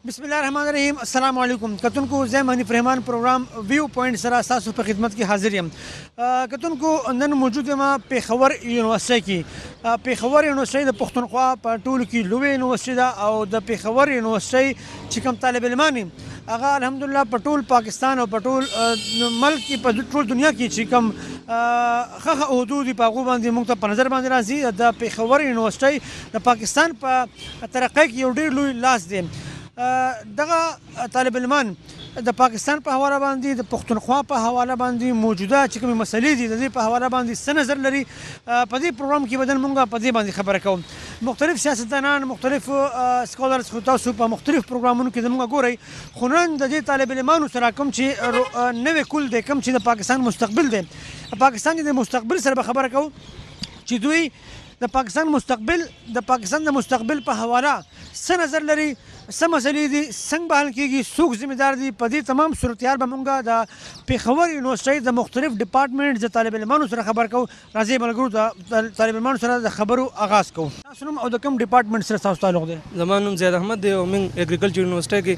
बिस्मिल्लाहिर्रहमानिर्रहीम अस्सलाम वालेकुम कतुनको ज़ै Hanif Rahman programme viewpoint सरा सासु पर खिदमत की हाजिर यम कतुनको नन मौजूद यम पेखवर यूनिवर्सिटी की पेखवर यूनिवर्सिटी द पख्तूनख्वा पर टूल की लुवे यूनिवर्सिटी दा और द पेखवर यूनिवर्सिटी चिकम तालिब इल्मानी अगा अल्हम्दुलिल्लाह पटोल पाकिस्तान और पटोल मुल्क की पटोल दुनिया की चिकम खख हदूद पागो बांधी मुख्त पर नज़र बांधी राजी द पेखवर यूनिवर्सिटी द पाकिस्तान पर तरक्की की ढेर लुई लास दे दगा तालिब इल्मान द पाकिस्तान पर हवाला बांधी द पख्तूनख्वा पर हवाला बांधी मौजूदा चिकम मसले दी द पर हवाला बांधी स नज़र लरी पदी प्रोग्राम की बदन मुंगा पदी बांधी खबर को मुख्तलिफ सियासतदानान मुख्तलिफ स्कॉलर्स खुतासु पर मुख्तलिफ प्रोग्रामों की दमुगा गोरई खुनन द तालिब इल्मान सरा कम ची नवे कुल दे कम ची द पाकिस्तान मुस्तकबिल दे पाकिस्तान के मुस्तकबिल सर खबर को ची दुई द पाकिस्तान मुस्तकबिल पर हवाला स नज़र लरी स मसले दी संग बहाल की सूख जिम्मेदार दी पदी तमाम सूरत बमूंगा द पेखवर यूनिवर्सिटी द मुख्तलिफ डिपार्टमेंट द तालिब इल्मान सर खबर को राजी मलगरू द तालिब इल्मान सर द खबरू आगाज़ को सुनम और द कम डिपार्टमेंट सर साउथ ताल्लुक दे ज़मानुम ज़ैद अहमद दे और मिंग एग्रीकल्चर यूनिवर्सिटी के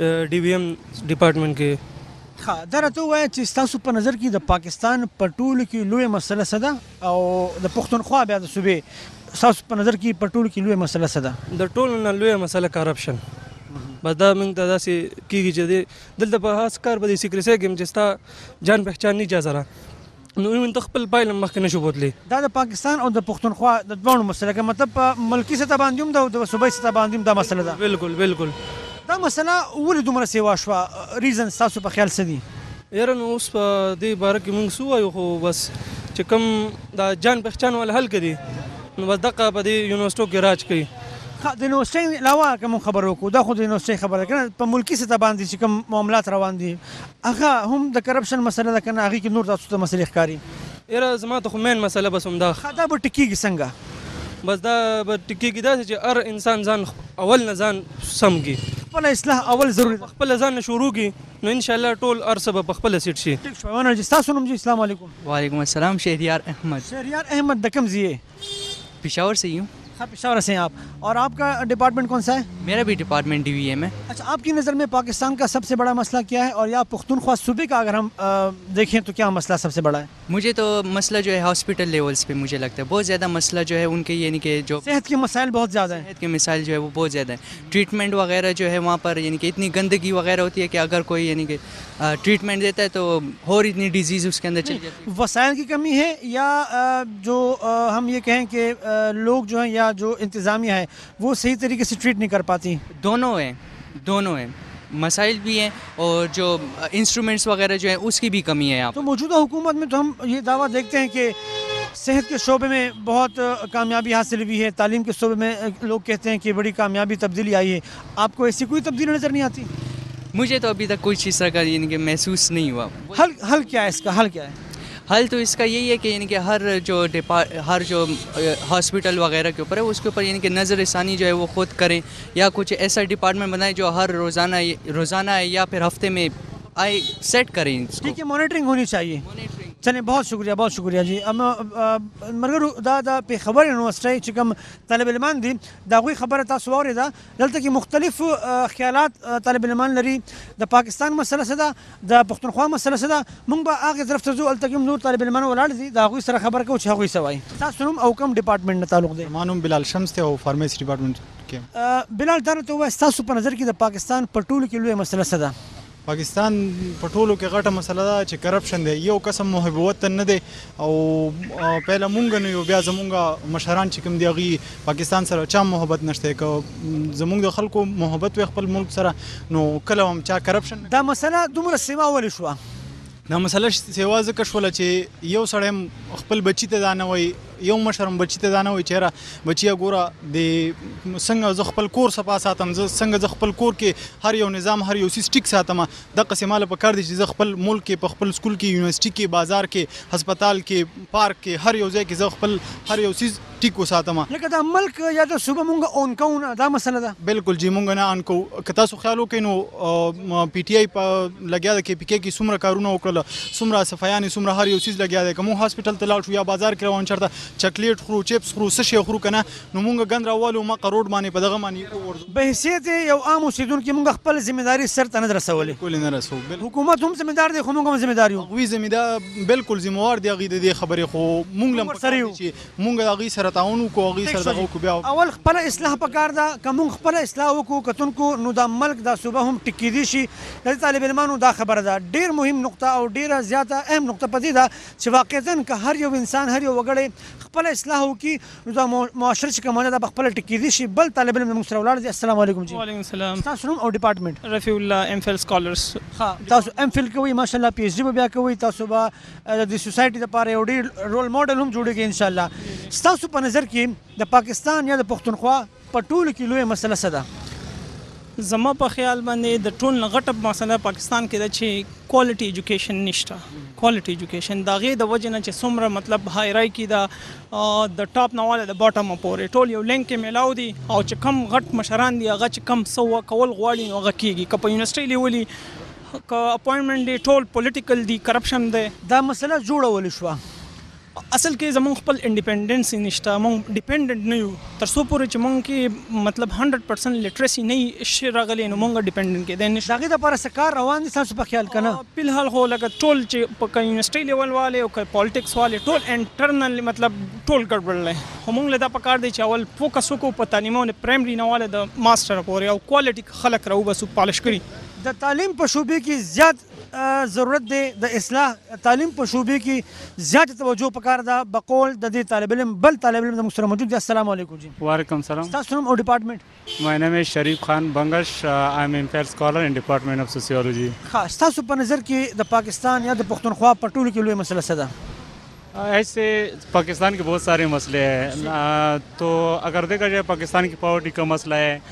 DVM डिपार्टमेंट के हाँ दर तो वह चीज़ तासु पर नज़र की द पाकिस्तान पटूल की लुए मसला सदा और द पख्तूनख्वा ब्याद सुबह साउथ पर नज़र की पटूल की लुए मसला सदा द टोल न लुए मसला करप्शन बदा मिंग दादा से की जदे दिल द बहास कार बदी सिक्र से गेम जिसता जान पहचान नहीं जा जरा इन तखपल पाइल मख के नशो बोतले दा पाकिस्तान और द पख्तूनख्वा द दोनों मसला का मतलब मुल्की से तबांदिम द सुबह से तबांदिम दा मसला दा बिल्कुल बिल्कुल दा मसला वली दुमरा सेवा शवा रीजन सासु पर ख्याल सदी यार नो उस पर दे बारक मिंग सुआ यो हो बस चकम दा जान पहचान वाला हल करी बस दक्का पदी यूनिवर्सिटी के राज कई हाँ द यूनिवर्सिटी अलावा कम खबरों को दा खुद यूनिवर्सिटी खबर है पर मुल्की से तबांदी चिकम मामलात रवान दी अखा हम द करप्शन मसला दा कना आगे की नूर तासु मसले खकारी यार जमा तो मेन मसला बस हम दा खदा बटिकी की संगा बस दा बटिकी की दा से हर इंसान जान अवल न जान समगी पहला इस्लाह अवल जरूरी पहले जान शुरू की नो इंशाल्लाह टोल अरसब पहले सीट शी ठीक शवाना जी सुनम जी अस्सलाम वालेकुम वालेकुम अस्सलाम शहरियार अहमद दकम जी पेशावर से ही हूँ। हाँ पेशावर से हैं आप और आपका डिपार्टमेंट कौन सा है मेरा भी डिपार्टमेंट DVM है। अच्छा आपकी नज़र में पाकिस्तान का सबसे बड़ा मसला क्या है और या पख्तूनख्वा सूबे का अगर हम देखें तो क्या मसला सबसे बड़ा है? मुझे तो मसला जो है हॉस्पिटल लेवल्स पे मुझे लगता है बहुत ज़्यादा मसला जो है उनके यानी कि जो सेहत के मसाइल बहुत ज़्यादा हैं। सेहत के मिसाइल जो है वो बहुत ज़्यादा है। ट्रीटमेंट वगैरह जो है वहाँ पर यानी कि इतनी गंदगी वगैरह होती है कि अगर कोई यानी कि ट्रीटमेंट देता है तो और इतनी डिजीज़ उसके अंदर चली जाती है। वसाइल की कमी है या जो हम ये कहें कि लोग जो हैं या जो इंतज़ामिया है वो सही तरीके से ट्रीट नहीं कर पाती? दोनों हैं मसाइल भी हैं और जो इंस्ट्रूमेंट्स वगैरह जो है उसकी भी कमी है यहाँ। तो मौजूदा हुकूमत में तो हम ये दावा देखते हैं कि सेहत के शोबे में बहुत कामयाबी हासिल हुई है, तालीम के शोबे में लोग कहते हैं कि बड़ी कामयाबी तब्दीली आई है। आपको ऐसी कोई तब्दीली नज़र नहीं आती? मुझे तो अभी तक कुछ इस तरह का यानी कि महसूस नहीं हुआ। हल क्या है इसका? हल क्या है? हल तो इसका यही है कि यानी कि हर जो हॉस्पिटल वगैरह के ऊपर है उसके ऊपर यानी कि नज़रसानी जो है वो खुद करें या कुछ ऐसा डिपार्टमेंट बनाए जो हर रोज़ाना या फिर हफ्ते में आए सेट करें। ठीक है, मॉनिटरिंग होनी चाहिए। चलिए बहुत शुक्रिया जी। मगर दा पेखवर यूनिवर्सिटी चिकम तालिब इल्मान दी दागुई खबर तासवार दा दलता की मुख्तलिफ ख्यालात तालिब इल्मान लरी द पाकिस्तान मसला सदा द पख्तूनख्वा मसला सदा मुंग बा आगे तरफ तजू अलतकिम नूर तालिब इल्मान वलाड दी दागुई सर खबर को छागुई सवाई ता सुनम औकम डिपार्टमेंट न ताल्लुक दे मानूम बिलाल शम्स थे और फार्मेसी डिपार्टमेंट के बिलाल दार तो वह तासु पर नजर की द पाकिस्तान पटूल के लिए मसला सदा पाकिस्तान पटोलो के घाटा मसला दा چې करप्शन دی یو قسم محبت نه دی او پهله مونږ نه یو بیا زمونږ مشران چې کوم دی غي پاکستان سره چا محبت نشته ک زمونږ د خلکو محبت و خپل ملک سره نو کله هم چا کرپشن دا مسله دومره سیما ولې شو؟ دا مسله سیوا ځکه شوله چې یو سړی خپل بچی ته دا نه وای یو مشرم بچی ته دا نه وای چیرې بچیا ګوره د څنګه ز خپل کور صفا ساتم ز څنګه ز خپل کور کې هر یو نظام هر یو سیستیک ساتم د قسماله په کار دي چې ز خپل ملک کې په خپل سکول کې یونیورسيټي کې بازار کې هسپتال کې پارک کې هر یو ځای کې ز خپل هر یو سیز ټیک وساتم لکه دا ملک یا د صوبه مونږ اون کوو دا مسله ده بالکل جی مونږ نه ان کو که تاسو خیال وکړئ نو PTI په لګیا د KPK کې څومره کارونه وکړل څومره صفایانې څومره هر یو سیز لګیا دی کوم هاسپټل ته لاړ شو یا بازار کې روان چرته چاکلیټ خورو چپس خورو څه شی خورو کنه نو مونږ ګند راوالو ما قروډ باندې په دغه باندې ورځو به حیثیت یو عام اوسیدونکو موږ خپل ځمېداري سر ته نه رسولې کول نه رسو حکومت هم ځمېدار دی خو موږ هم ځمېدار یو وی زمیندار بالکل ذمہوار دی هغې د دې خبرې خو مونږ هم ورسره یو. چې مونږ د هغې سره تعاون وکړو هغې سره دغه وکړو بیا اول خپل اصلاح پکار ده که موږ خپل اصلاح وکړو کتونکو نو دا ملک دا صوبه هم ټیکېدی شي د دې طالب علمانو دا خبره ده ډېر مهم نقطه او ډېره زیاته اهم نقطه په دې ده چې واقعتاً که هر یو انسان هر یو وګړی خپل اصلاح وکړي نو دا معاشره چې کومه ده دا پخپله ټیکېدی شي بل طالب علم زموږ سره ولاړ دی السلام علیکم جی وعلیکم السلام ستاسو نوم او ډپارټمنټ رفیع الله ام فل سکالرز ها تاسو ام فل کوئ ماشاءالله پی ایچ ډي به بیا کوئ تاسو به د سوسایټي دپاره یو ډېر رول موډل هم جوړېږي انشاءالله ستاسو په نظر کې د پاکستان یا د پښتونخوا په ټولو کې لویه مسله څه ده زما په خیال باندې د ټول نه غټه مسله پاکستان کې ده چې کوالټي ایجوکیشن نشته کوالټي ایجوکیشن د هغې د وجې نه چې څومره مطلب هایرای کې ده د ټاپ نه واله د باټم پورې ټول یو لینک کې میلاو دي او چې کم غټ مشران دي هغه چې کم څه کول غواړي نو هغه کېږي که په یونیورسټۍ لیولي که اپوینټمنټ دی ټول پولیټیکل دی کرپشن دی دا مسله جوړول شوه اصل کې زمونږ خپل انډیپینډنس نشته مونږ ډیپینډنټ نه یو تر څو پورې چې مونږ کې مطلب 100% لیټرسي نه شي راغلی نو مونږ ډیپینډنټ کېدای نشو د هغې دپاره څه کار روان دي ستاسو په خیال که نه فلحال خو لکه ټول چې په یونیورسټۍ لیول والے او که پالیټکس والے ټول انټرنل مطلب ټول ګډوډ دی خو مونږ له دا پکار دی چې اول فوکس وکړو په تعلیمونو پرایمري نه واله د ماسټر پورې او کوالټي خلک راوبسو پالش کړي د تعلیم په شعبې کې زیات ضرورت دی د اصلاح تعلیم په شعبې کې زیات توجه پکار ده بقول د دې طالب علم بل طالب علم زموږ سره موجود دی السلام علیکم جی وعلیکم السلام ستاسو نوم او ډپارټمنټ My name is Sharif Khan Bangash. I am a scholar in Department of Sociology. ها ستاسو په نظر کې د پاکستان یا د پښتونخوا په ټولو کې لوی مسله څه ده ऐसे पाकिस्तान के बहुत सारे मसले हैं तो अगर देखा जाए पाकिस्तान की पॉवर्टी का मसला है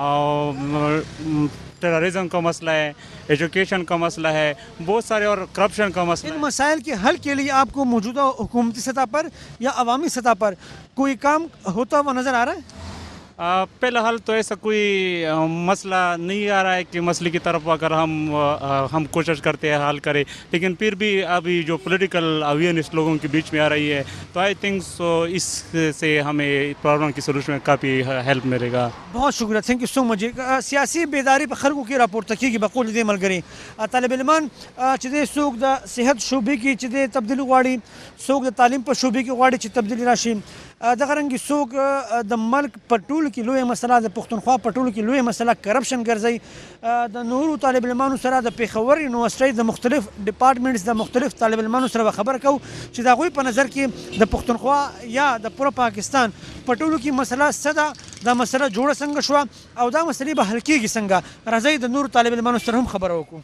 और टेररिज्म का मसला है एजुकेशन का मसला है बहुत सारे और करप्शन का मसला इन मसाइल के हल के लिए आपको मौजूदा हुकूमती सतह पर या अवामी सतह पर कोई काम होता हुआ नज़र आ रहा है फिलहाल तो ऐसा कोई मसला नहीं आ रहा है कि मसले की तरफ अगर हम कोशिश करते हैं हल करें लेकिन फिर भी अभी जो पॉलिटिकल अवेयरनेस लोगों के बीच में आ रही है तो आई थिंक सो इससे हमें प्रॉब्लम की सोल्यूशन में काफ़ी हेल्प मिलेगा बहुत शुक्रिया थैंक यू सो मच सियासी बेदारी په خلکو کې راپورته کېږي بقول دې ملګري طالب علمان چې د څوک د صحت شعبې کې چې د تبدیلي غواړي څوک د تعلیم په شعبې کې غواړي چې تبدیلي راشي دغه رنګې څوک د ملک په ټولو کې لویه مسله د پښتونخوا په ټولو کې لویه مسله کرپشن ګرځي د نورو طالب علمانو سره د پېښور یونیورسټۍ د مختلف ډپارټمنټس د مختلف طالب علمانو سره خبر کوو چې د هغوی په نظر کې د پښتونخوا یا د پوره پاکستان په ټولو کې مسله څه ده دا مسله جوړه څنګه شوه او دا مسلې به حل کېږي څنګه راځئ د نورو طالب علمانو سره هم خبره وکړو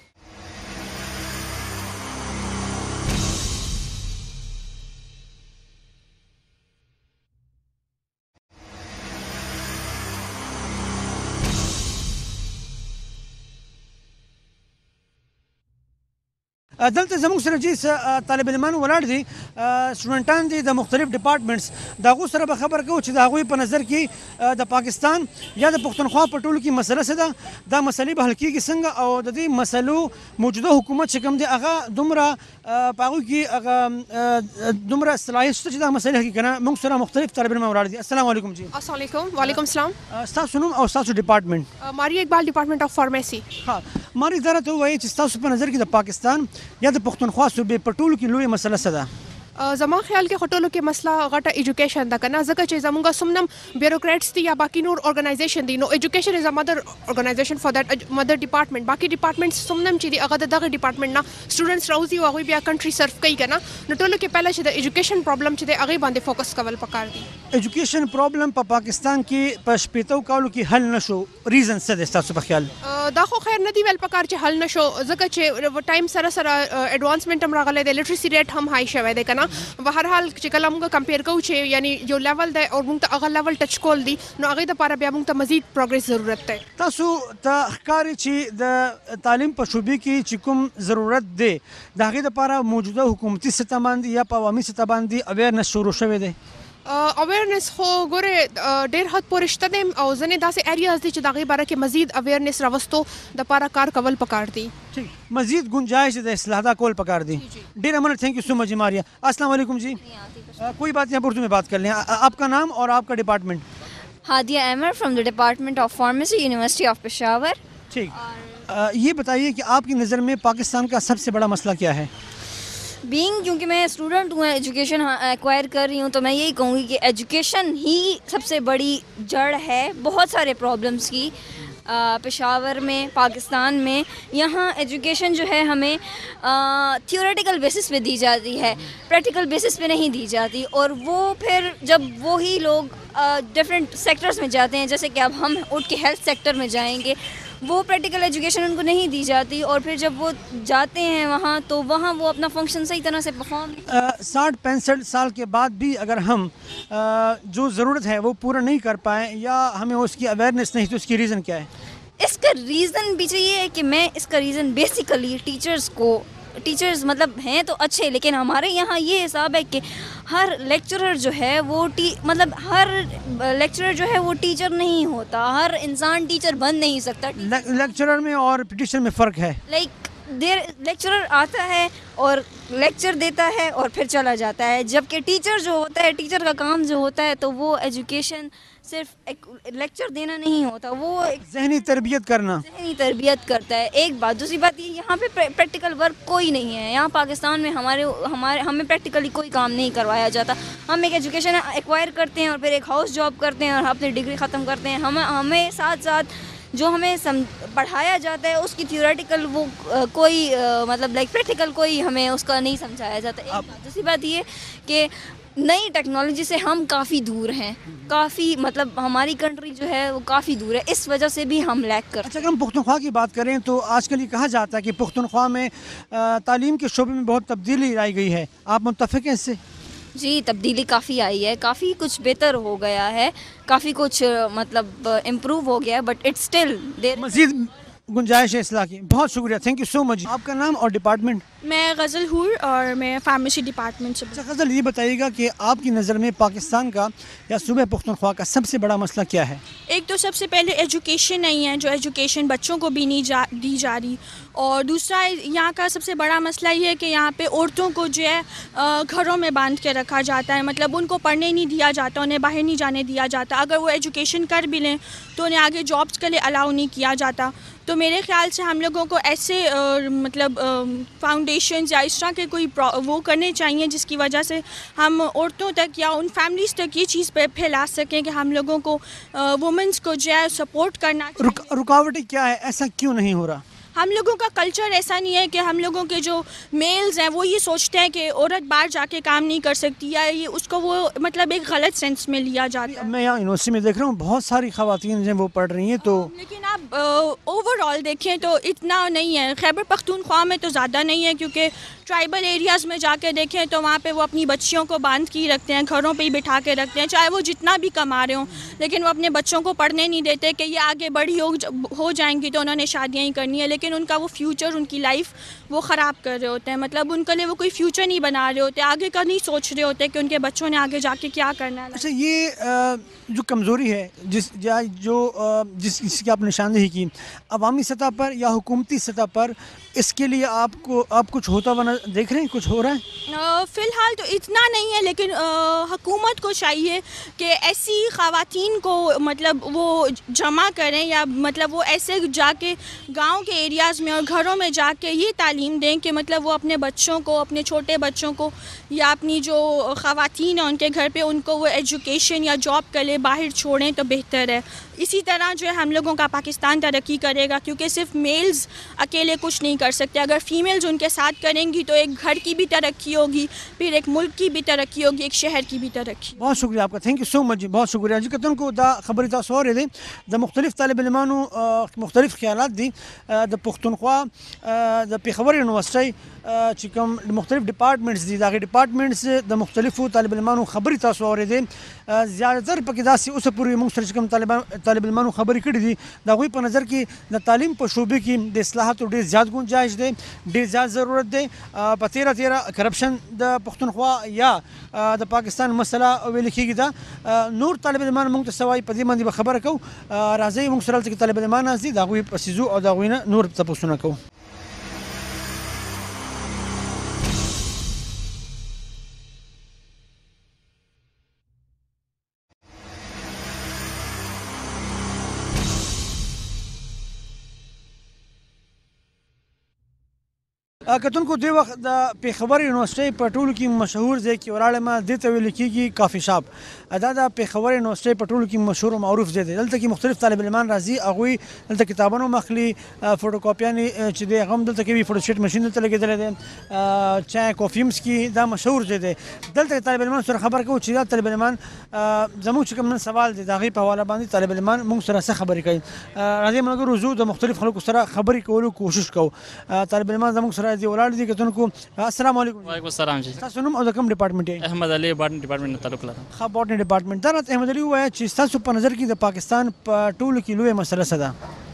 دلته زموږ سره چې طالب علمان ولاړ دي سټوډنټان دي د مختلف ډپارټمنټس د هغو سره به خبر کوو چې د هغوی په نظر کې د پاکستان یا د پښتونخوا په ټولو کې مسله څه ده دا مسلې به حل کېږي څنګه او د دې مسلو موجوده حکومت چې کوم دی هغه دومره په هغوی کې هغه دومره صلاحیت شته چې دا مسلې حل کړي که نه موږ سره مختلف طالب علمان ولاړ دي السلام علیکم جی السلام علیکم وعلیکم السلام ستاسو نوم او ستاسو ډپارټمنټ ماری اقبال ډپارټمنټ اف فارمیسي ها ماری دا راته ووایي چې ستاسو په نظر کې د پاکستان یا د پښتونخوا صوبې په ټولو کې لویه مسله څه ده زما خیال کې خټولو کې مسله غټه ایجوکیشن ده کنه ځکه چې زموږ سمنم بیوروکریټس دي یا باقی نور ارګنایزیشن دي نو ایجوکیشن از ا مدر ارګنایزیشن فار دیٹ مدر ډپارټمنټ باقی ډپارټمنټس سمنم چې دی هغه دغه ډپارټمنټ نه سټوډنټس راوځي او هغه بیا کنټری سرف کوي کنه نو ټولو کې پہله چې د ایجوکیشن پرابلم چې دی هغه باندې فوکس کول پکار دي ایجوکیشن پرابلم په پاکستان کې په شپېتو کالو کې حل نشو ریزن څه دی ستاسو په خیال دا خو خیر نه دی ویل پکار چې حل نشو ځکه چې ټایم سره سره ایڈوانسمنٹ هم راغلی دی لیټریسي ریټ هم هاي شوی دی کنه بهر حال چې کله موږ کمپیر کوو چې یعنی یو لیول دی او موږ ته هغه لیول ټچ کول دي نو هغې دپاره بیا موږ ته مزید پروګرس ضرورت دی تاسو ته ښکاري چې د تعلیم په شعبې کې چې کوم ضرورت دی د هغې دپاره موجوده حکومتي سطح باندې یا په عوامي سطح باندې اویرنس شروع شوی دی اویرنس خو ګوره ډېر حد پورې شته دی او ځینې داسې ایریاز دي چې د هغې باره کې مزید اویرنس راوستو دپاره کار کول پکار دي. ٹھیک مزید گنجائش د اصلاح دا کول پکار دی. ڈیرا منٹ تھینک یو سو مچ ماریا. السلام علیکم جی. کوئی بات نہیں, اردو میں بات کر لیں. آپ کا نام اور آپ کا ڈپارٹمنٹ؟ ہادیہ احمر فرام دا ڈپارٹمنٹ آف فارمیسی یونیورسٹی آف پشاور. ٹھیک, یہ بتائیے کہ آپ کی نظر میں پاکستان کا سب سے بڑا مسئلہ کیا ہے؟ بینگ کیونکہ میں اسٹوڈنٹ ہوں, ایجوکیشن ایکوائر کر رہی ہوں, تو میں یہی کہوں گی کہ ایجوکیشن ہی سب سے بڑی جڑ ہے بہت سارے پرابلمس کی. پشاور میں, پاکستان میں, یہاں ایجوکیشن جو ہے ہمیں تھیوریٹیکل بیسس پہ دی جاتی ہے, پریکٹیکل بیسس پہ نہیں دی جاتی. اور وہ پھر جب وہی لوگ ڈفرینٹ سیکٹرز میں جاتے ہیں, جیسے کہ اب ہم اٹھ کے ہیلتھ سیکٹر میں جائیں گے, وہ پریکٹیکل ایجوکیشن ان کو نہیں دی جاتی. اور پھر جب وہ جاتے ہیں وہاں تو وہاں وہ اپنا فنکشن صحیح طرح سے پرفارم 60-65 سال کے بعد بھی اگر ہم جو ضرورت ہے وہ پورا نہیں کر پائیں یا ہمیں اس کی اویئرنیس نہیں, تو اس کی ریزن کیا ہے؟ اس کا ریزن پیچھے یہ ہے کہ میں اس کا ریزن بیسیکلی ٹیچرز مطلب ہیں تو اچھے, لیکن ہمارے یہاں یہ حساب ہے کہ ہر لیکچرر جو ہے وہ مطلب ہر لیکچرر جو ہے وہ ٹیچر نہیں ہوتا, ہر انسان ٹیچر بن نہیں سکتا. لیکچرر میں اور ٹیچر میں فرق ہے. لیکچرر آتا ہے اور لیکچر دیتا ہے اور پھر چلا جاتا ہے, جبکہ ٹیچر جو ہوتا ہے, ٹیچر کا کام جو ہوتا ہے تو وہ ایجوکیشن صرف لیکچر دینا نہیں ہوتا, وہ ذہنی تربیت کرنا, ذہنی تربیت کرتا ہے. ایک بات. دوسری بات یہ, یہاں پہ پریکٹیکل ورک کوئی نہیں ہے. یہاں پاکستان میں ہمیں پریکٹیکلی کوئی کام نہیں کروایا جاتا. ہم ایک ایجوکیشن ایکوائر کرتے ہیں اور پھر ایک ہاؤس جاب کرتے ہیں اور اپنی ڈگری ختم کرتے ہیں. ہمیں ساتھ ساتھ جو ہمیں پڑھایا جاتا ہے اس کی تھیوریٹیکل وہ کوئی مطلب پریکٹیکل کوئی ہمیں اس کا نہیں سمجھایا جاتا. ایک بات. دوسری بات یہ کہ نئی ٹیکنالوجی سے ہم کافی دور ہیں, کافی مطلب ہماری کنٹری جو ہے وہ کافی دور ہے, اس وجہ سے بھی ہم لیک کرتے ہیں. اچھا, اگر ہم پختونخوا کی بات کریں تو آج کل یہ کہا جاتا ہے کہ پختونخوا میں تعلیم کے شعبے میں بہت تبدیلی لائی گئی ہے, آپ متفق ہیں اس سے؟ جی, تبدیلی کافی آئی ہے, کافی کچھ بہتر ہو گیا ہے, کافی کچھ مطلب امپروو ہو گیا ہے, بٹ اٹس اسٹل دیر مزید گنجائش ہے اصلاح کی. بہت شکریہ, تھینک یو سو مچ. آپ کا نام اور ڈپارٹمنٹ؟ میں غزل ہور اور میں فارمیسی ڈپارٹمنٹ سے. اچھا غزل, یہ بتائیے گا کہ آپ کی نظر میں پاکستان کا یا صوبہ پختونخوا کا سب سے بڑا مسئلہ کیا ہے؟ ایک تو سب سے پہلے ایجوکیشن نہیں ہے, جو ایجوکیشن بچوں کو بھی نہیں دی جا رہی. اور دوسرا یہاں کا سب سے بڑا مسئلہ یہ ہے کہ یہاں پہ عورتوں کو جو ہے گھروں میں باندھ کے رکھا جاتا ہے, مطلب ان کو پڑھنے نہیں دیا جاتا, انہیں باہر نہیں جانے دیا جاتا. اگر وہ ایجوکیشن کر بھی لیں تو انہیں آگے جابس کے لیے الاؤ نہیں کیا جاتا. تو میرے خیال سے ہم لوگوں کو ایسے مطلب فاؤنڈیشنز یا اس طرح کے کوئی وہ کرنے چاہیے جس کی وجہ سے ہم عورتوں تک یا ان فیملیز تک یہ چیز پہ پھیلا سکیں کہ ہم لوگوں کو وومنس کو جو ہے سپورٹ کرنا. رکاوٹیں کیا ہے, ایسا کیوں نہیں ہو رہا؟ ہم لوگوں کا کلچر ایسا نہیں ہے کہ ہم لوگوں کے جو میلز ہیں وہ یہ سوچتے ہیں کہ عورت باہر جا کے کام نہیں کر سکتی, یا یہ اس کو وہ مطلب ایک غلط سینس میں لیا جاتا ہے. میں یہاں یونیورسٹی میں دیکھ رہا ہوں بہت ساری خواتین ہیں وہ پڑھ رہی ہیں, تو لیکن آپ اوور آل دیکھیں تو اتنا نہیں ہے. خیبر پختونخوا میں تو زیادہ نہیں ہے, کیونکہ ٹرائبل ایریاز میں جا کے دیکھیں تو وہاں پہ وہ اپنی بچیوں کو باندھ کے رکھتے ہیں, گھروں پہ ہی بٹھا کے رکھتے ہیں, چاہے وہ جتنا بھی کما رہے ہوں, لیکن وہ اپنے بچوں کو پڑھنے نہیں دیتے کہ یہ آگے بڑی ہو جائیں گی تو انہوں نے شادیاں ہی کرنی ہے, لیکن ان کا وہ فیوچر, ان کی لائف وہ خراب کر رہے ہوتے ہیں. مطلب ان کے لیے وہ کوئی فیوچر نہیں بنا رہے ہوتے, آگے کا نہیں سوچ رہے ہوتے کہ ان کے بچوں نے آگے جا کے کیا کرنا ہے. اچھا, یہ جو کمزوری ہے جس کی آپ نے نشاندہی کی عوامی سطح پر یا حکومتی سطح پر, اس کے لیے آپ کچھ ہوتا ہوا دیکھ رہے ہیں, کچھ ہو رہا ہے؟ فی الحال تو اتنا نہیں ہے, لیکن حکومت کو چاہیے کہ ایسی خواتین کو مطلب وہ جمع کریں, یا مطلب وہ ایسے جا کے گاؤں کے ایریاز میں اور گھروں میں جا کے یہ تعلیم دیں کہ مطلب وہ اپنے بچوں کو, اپنے چھوٹے بچوں کو یا اپنی جو خواتین ہیں ان کے گھر پہ ان کو وہ ایجوکیشن یا جاب کے لیے باہر چھوڑیں تو بہتر ہے. اسی طرح جو ہے ہم لوگوں کا پاکستان ترقی کرے گا, کیونکہ صرف میلز اکیلے کچھ نہیں کر سکتے. اگر فیمیلز ان کے ساتھ کریں گی تو ایک گھر کی بھی ترقی ہوگی, پھر ایک ملک کی بھی ترقی ہوگی, ایک شہر کی بھی ترقی. بہت شکریہ آپ کا, تھینک یو سو مچ جی, بہت شکریہ جی. کتن کو دا خبر تاسو اوریدئ د مختلف طالب علمانو مختلف خیالات دي د پښتونخوا د پیښور یونیورسيټي چې کوم مختلف ډپارټمنټس دي دغه ډپارټمنټس د مختلفو طالب علمانو خبرې تاسو اورېدې زیاتره پکې داسې اوسه پورې موږ سره چې کوم طالب علمانو خبرې کړي دي د هغوی په نظر کې د تعلیم په شعبې کې د اصلاحاتو ډېر زیات ګنجایش دی ډېر زیات ضرورت دی په تیره کرپشن د پښتونخوا یا د پاکستان مسله ویل کېږي دا نور طالب علمان موږ ته څه وایي په دې باندې به خبره کوو راځئ موږ سره هلته کې طالب علمان ناست دي د هغوی په څیزو او د هغوی نه نور تپوسونه کوو کتونکو دې وخت د پېښور یونیورسټۍ په ټولو کې مشهور ځای کې ولاړم دې ته ویل کېږي کافي شاپ دا د پېښور یونیورسټۍ په ټولو کې مشهور او معروف ځای دی دلته کې مختلف طالب علمان راځي هغوی دلته کتابونه هم اخلي فوټوکاپیانې چې دی هغه هم دلته کوي فوټوسټیټ ماشین دلته لګېدلی دی چای کافي هم څکي دا مشهور ځای دی دلته طالب علمان سره خبره کوو چې دا طالب علمان زموږ چې کوم نن سوال دی د هغې په حواله باندې طالب علمان موږ سره څه خبرې کوي راځئ ملګرو زه د مختلف خلکو سره خبرې کولو کوشش کوو طالب علمان زموږ سره دي ولاړ دي کتونکو السلام علیکم وعلیکم السلام جی تاسو نوم او د کوم ډپارټمنټ یې احمد علي باټني ډپارټمنټ نه تعلق لرم ښه باټني ډپارټمنټ دا راته احمد علي ووایه چې ستاسو په نظر کې د پاکستان په ټولو کې لویه مسله څه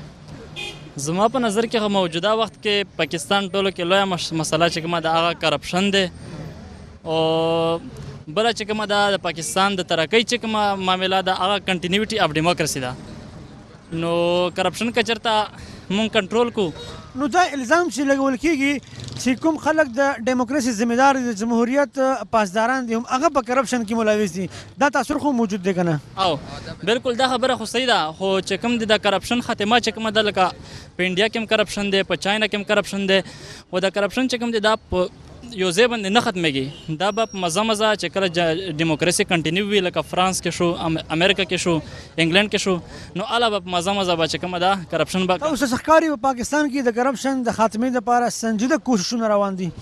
ده زما په نظر کې موجوده وخت کې پاکستان ټولو کې لویه مسله چې کومه د هغه کرپشن دی او بله چې کومه ده د پاکستان د ترقۍ چې کومه معامله ده هغه کنټینیوټي اف ډیموکراسي ده نو کرپشن که چېرته مونږ کنټرول کو نو دا الزام چې لګول کېږي چې کوم خلک د ډیموکراسي ذمہدار دي د جمهوریت پاسداران دي هم هغه په کرپشن کې ملوث دي دا تاثر خو موجود دی که نه او بالکل دا خبره خو صحیح ده خو چې کوم د کرپشن خاتمه چې کومه ده لکه په انډیا کې هم کرپشن دی په چاینا کې هم کرپشن دی او د کرپشن چې کوم دی دا په یو ځای باندې نه ختمېږي دا به په مزه چې کله ډیموکراسي کنټینیو وي لکه فرانس کې شو امریکا کې شو انګلند کې شو نو هله به په مزه به چې کومه ده کرپشن به اوس ښکاري په پاکستان کې د کرپشن د خاتمې دپاره سنجیده کوششونه روان دي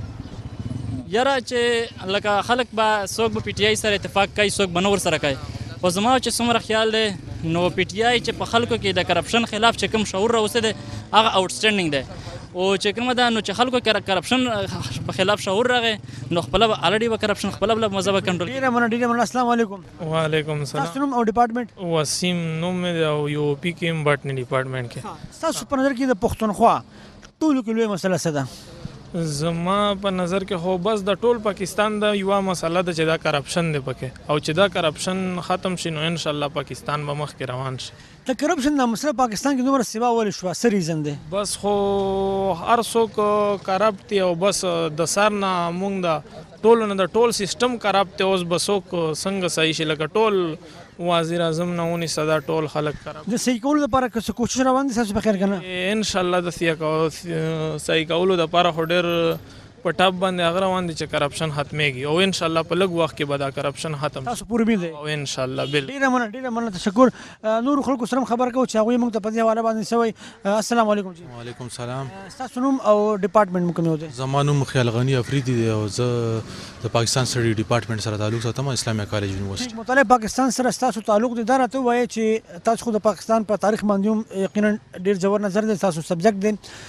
یاره چې لکه خلک به څوک به پی ټي آی سره اتفاق کوي څوک به نه ورسره کوي خو زما چې څومره خیال دی نو پی ټي آی چې په خلکو کې د کرپشن خلاف چې کوم شعور راوستی دی هغه آوټسټینډینګ دی او چې کومه ده نو چې خلکو کرپشن په خلاف شعور راغی نو خپله به الریډي به کرپشن خپله به مزه به کنټرول ډېره مننه السلام علیکم وعلیکم السلام تاسو نوم او ډپارټمنټ وسیم نوم مې دی او یو پي کې هم باټني ډپارټمنټ کې ستاسو په نظر کې د پښتونخوا ټولو کې لویه مسله څه ده زما په نظر کې خو بس د ټول پاکستان د یوه مسله ده چې دا کرپشن دی پکې او چې دا کرپشن ختم شي نو انشاءالله پاکستان به مخکې روان شي د کرپشن دا مسله پاکستان کې دومره سیوا ولې شوه څه ریزن دی بس خو هر څوک کرپټ دی او بس د سر نه مونږ د ټولو نه د ټول سیسټم کرپټ دی اوس به څوک څنګه صحیح شي لکه ټول وزیر اعظم نه ونیسه دا ټول خلک کرپټ د صحیح کولو دپاره که څه کوشش روان دي ستاسو په خیر که نه انشاءالله د صحیح کولو دپاره خو ډېر په ټاپ باندې هغه روان دي چې کرپشن ختمېږي او انشاءالله په لږ وخت کې به دا کرپشن ختم تاسو پوره امید دی او انشاءالله ډېره مننه تشکر نورو خلکو سره هم خبر کوو چې هغوی موږ ته په دې حواله باندې څه وایي السلام علیکم جی وعلیکم السلام ستاسو نوم او ډپارټمنټ مو کوم یو دی زما نوم خیال غني افریدي دی او زه د پاکستان سټډي ډپارټمنټ سره تعلق ساتم اسلامي کالج یونیورسيټي مطالعه پاکستان سره ستاسو تعلق دی دا راته ووایي چې تاسو خو د پاکستان په تاریخ باندې هم یقینا ډېر ژور نظر دی ستاسو سبجیکټ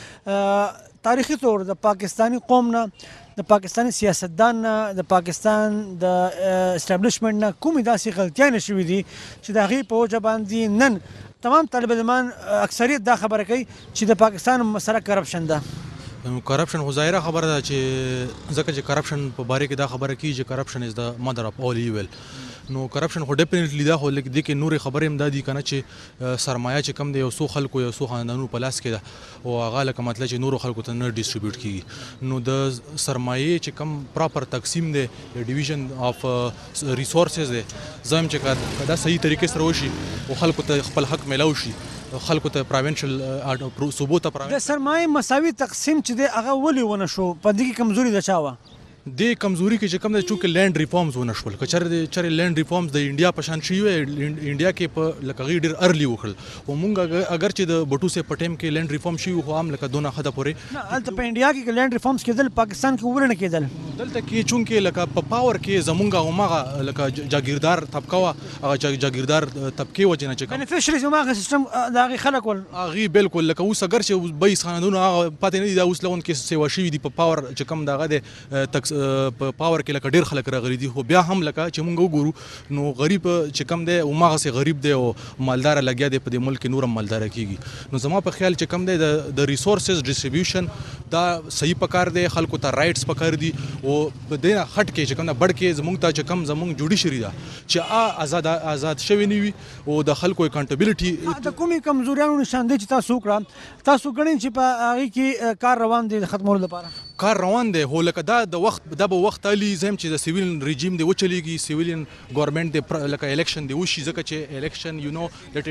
دی تاریخي طور د پاکستانی قوم نه د پاکستانی سیاستدان نه د پاکستان د اسټابلیشمنټ نه کومې داسې غلطیانې شوي دي چې د هغې په وجه باندې نن تمام طالب علمان اکثریت دا خبره کوي چې د پاکستان مسله کرپشن ده کرپشن خو ظاهره خبره ده چې ځکه چې کرپشن په باره کې دا خبره کیږي چې کرپشن از د مدر اف اول ایول نو کرپشن خو ډیفینیټلی دا خو لکه دې کې نورې خبرې هم دا دي که نه چې سرمایه چې کم دی یو څو خلکو یو څو خاندانونو په لاس کې ده او هغه لکه مطلب چې نورو خلکو ته نه ډسټریبیوټ کېږي نو د سرمایې چې کم پراپر تقسیم دی ډیویژن اف ریسورسز دی زه هم چې دا صحیح طریقې سره وشي او خلکو ته خپل حق میلاو شي خلکو ته پراوینشل صوبو ته د سرمایې مساوي تقسیم چې دی هغه ولې ونه شو په دې کې کمزوري د چا وه د کمزوري کې چې کوم د چونکې لینډ ریفارمز ونه شول که چېرې لینډ ریفارمز د انډیا په شان شوي وی انډیا کې په لکه هغوی ډېر ارلی وکړل او موږ اگر چې د بټو صاحب په ټایم کې لینډ ریفارم شوي خو هم لکه دونه حده پورې نه هلته په انډیا کې لینډ ریفارمز کېدل پاکستان کې ولې نه کېدل دلته کې چونکې لکه په پاور کې زمونږ هماغه لکه جاګیردار طبقه وه هغه جاګیردار طبقې وجې نه چې کوم بینیفیشریز هماغه سیسټم د هغې خلک ول هغوی بالکل لکه اوس اگر چې بیس خاندونه هغه پاتې نه دي دا اوس لغون کې سیوا شوي دي په پاور چې کوم دغه دی په پاور کې لکه ډېر خلک راغلي دي خو بیا هم لکه چې موږ وګورو نو غریب چې کوم دی هماغسې غریب دی او مالداره لګیا دی په دې ملک کې نور هم مالداره کېږي نو زما په خیال چې کوم دی د ریسورسز ډسټریبیوشن دا صحیح پکار دی خلکو ته رایټس پکار دي او په دې نه هټ کې چې کوم بړ کې زموږ ته چې کوم زموږ جوډیشري ده چې آزاد شوی نه وي او د خلکو اکاونټیبلټي د کومې کمزوریانو نشاندهي چې تاسو وکړه تاسو ګڼئ چې په هغې کې کار روان دی د ختمولو لپاره کار روان دی خو لکه دا به وخت تالي زم چې د سیویل رژیم دی وچلیږي سیویلین ګورنمنت دی لکه الیکشن دی وشي ځکه چې الیکشن یو نو دیٹ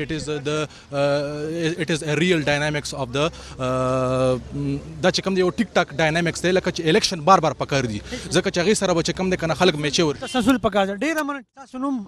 اټ از ا ریل ډاینامیکس اف د دا چې کوم دی یو ټیک ټاک ډاینامیکس دی لکه چې الیکشن بار پکار دي ځکه چې هغې سره به چې کوم دی که نه خلک میچور تسلسل پکار دی ډېره مننه تاسو نوم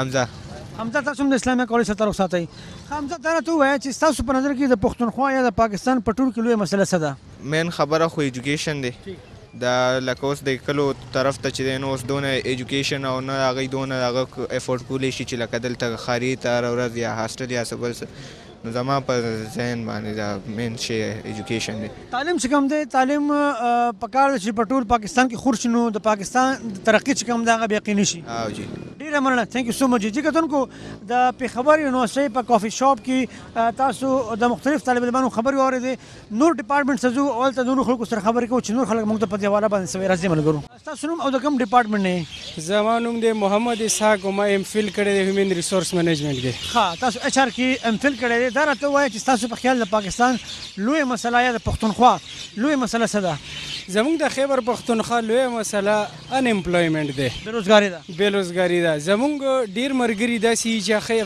حمزه تاسو هم د اسلامي کالج سره تعلق ساتئ حمزه دا راته ووایه چې ستاسو په نظر کې د پښتونخوا یا د پاکستان په ټول کې لویه مسله څه ده مین خبره خو ایجوکیشن دی دا لکه اوس د کلو طرف ته چې دی نو اوس دونه ایجوکیشن او نه هغوی دونه هغه افورډ کولی شي چې لکه دلته ښاري ته هره ورځ یا هاسټل یا څه بل څه نو زما په ذهن باندې دا مین شی ایجوکیشن دی تعلیم چې کوم دی تعلیم پکار دی چې په ټول پاکستان کې خور شي نو د پاکستان د ترقي چې کوم دی هغه به یقیني شي جی ډېره مننه تھینک یو سو مچ جی کتونکو د پېښور یونیورسټۍ په کافي شاپ کې تاسو د مختلف طالب علمانو خبرې واورېدې نور ډپارټمنټ ته ځو هلته د نورو خلکو سره خبرې کوو چې نور خلک موږ ته په دې حواله باندې سوی راځي ملګرو ستاسو نوم او د کوم ډپارټمنټ نه یې زما نوم دی محمد اسحاق او ما ایم فل کړی دی هیومن ریسورس مینجمنټ کې ښه تاسو ایچ آر کې ام فل کړی دی دا راته ووایه چې ستاسو په خیال د پاکستان لویه مسله یا د پښتونخوا لویه مسله څه ده زموږ د خیبر پښتونخوا لویه مسله ان امپلویمنټ دی بېروزګاري ده زموږ ډېر ملګري داسې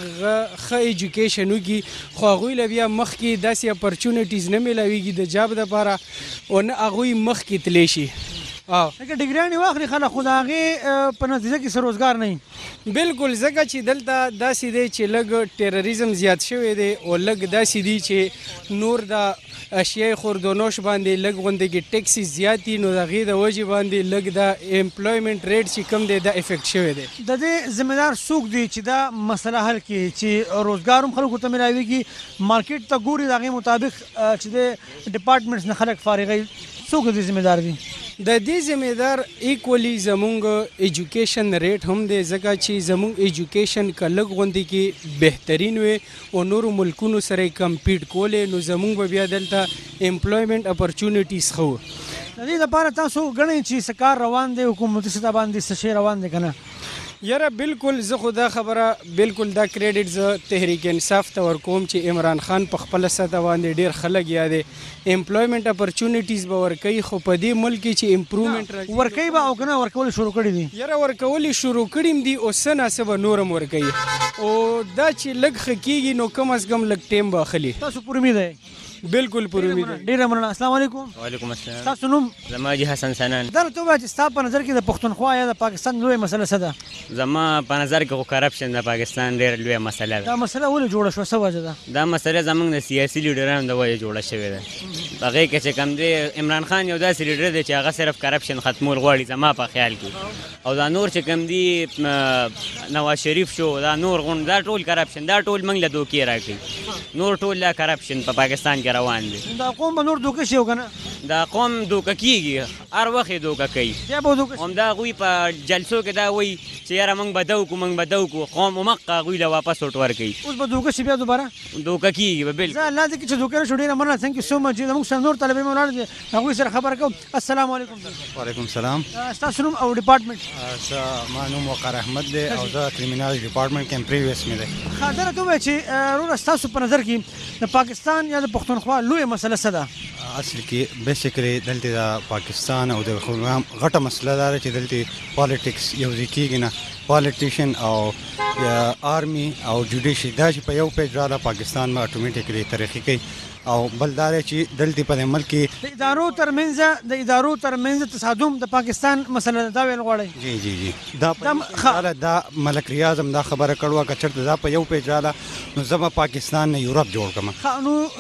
چې ښه ایجوکیشن وکړي خو هغوی له بیا مخکې داسې اپرچونټیز نه میلاویږي د جاب دپاره او نه هغوی مخکې تللی شي لکه ډګریانې واخلي خلک خو د هغې په نتیجه کې څه روزګار نه وي بالکل ځکه چې دلته داسې دی چې لږ ټیرریزم زیات شوی دی او لږ داسې دی چې نور د اشیاء خوردونوش باندې لږ غوندې کې ټیکسي زیات دي نو د هغې د وجې باندې لږ د امپلویمنټ ریټ چې کوم دی دا افیکټ شوی دی د دې ذمهدار څوک دی چې دا مسله حل کړي چې روزګار هم خلکو ته میلاویږي مارکیټ ته ګوري د هغې مطابق چې د ډپارټمنټس نه خلک فارغوي څوک د دې ذمهدار دي د دې ذمهدار ایکولی زمونږ ایجوکیشن ریټ هم دی ځکه چې زمونږ ایجوکیشن که لږ غوندې کې بهترین وي او نورو ملکونو سره یې کمپیټ کولی نو زمونږ به بیا دلته امپلویمنټ اپرچونټیز ښه وو د دې لپاره تاسو ګڼئ چې څه کار روان دی حکومتي سطح باندې څه شی روان دی که نه یاره بالکل زه خو دا خبره بالکل دا کریډټ زه تحریک انصاف ته ورکوم چې عمران خان په خپله سطح باندې ډېر ښه لګیا دی امپلویمنټ اپرچونټیز به ورکوي خو په دې ملک کې چې امپرومنټ راځي ورکوي به او که نه ورکول شروع کړي دي یاره ورکول یې شروع کړي دي او څه ناڅه به نور هم ورکوي او دا چې لږ ښه کېږي نو کم از کم لږ ټایم به اخلي تاسو پر امید دی بالکل پر امید دی ډېره مننه السلام علیکم وعلیکم السلام ستاسو نوم زما حاجي حسن سنان دا راته ووایه چې ستا په نظر کې د پښتونخوا یا د پاکستان لویه مسله څه ده زما په نظر کې خو کرپشن د پاکستان ډېره لویه مسله ده دا مسله ولې جوړه شوه څه وجه ده دا مسله زموږ د سیاسي لیډرانو د وجې جوړه شوې ده په هغې کې چې کوم دی عمران خان یو داسې لیډر دی چې هغه صرف کرپشن ختمول غواړي زما په خیال کې او دا نور چې کوم دی نواز شریف شو دا نور غون دا ټول کرپشن دا ټول موږ له دوکې راکوي نور ټول لا کرپشن په پاکستان کې روان دی دا قوم به نور دوکه شي او که نه دا قوم دوکه کېږي هر وخت یې دوکه کوي بیا به دوکه همدا هغوی په جلسو کې دا وایي چې یاره موږ به دا وکړو موږ به دا وکړو قوم همغه هغوی له واپس وټ ورکوي اوس به دوکه شي بیا دوباره دوکه کېږي به بالکل زه الله دې کړي چې دوکه نه شو ډېره مننه تھینک یو سو مچ زموږ سره نور طالب علم ولاړ دي هغوی سره خبره کوم السلام علیکم وعلیکم السلام ستاسو نوم او ډپارټمنټ ما نوم وقار احمد دی او زه کریمینال ډپارټمنټ کې پریویس مې دی ښه دا راته ووایه چې وروره ستاسو په نظر کې د پاکستان یا د پښتونخوا لویه مسله څه ده اصل کې بیسیکلی دلته د پاکستان او د غټه مسله دا ده چې دلته پالیټکس یو ځای کېږي نه پالیټیشن او آرمی او جوډیشي دا چې په یو پیج راله پاکستان ما اټومیټیکلی ترقي کوي او بل دا چې دلته په ملک کې د ادارو ترمنځ تصادم د پاکستان مسله دا ویل غواړي. جی جی جی دا ملک ریاض هم دا خبره کړوه که چېرته دا په یو پیج راله نو زه به پاکستان نه یورپ جوړ کړم.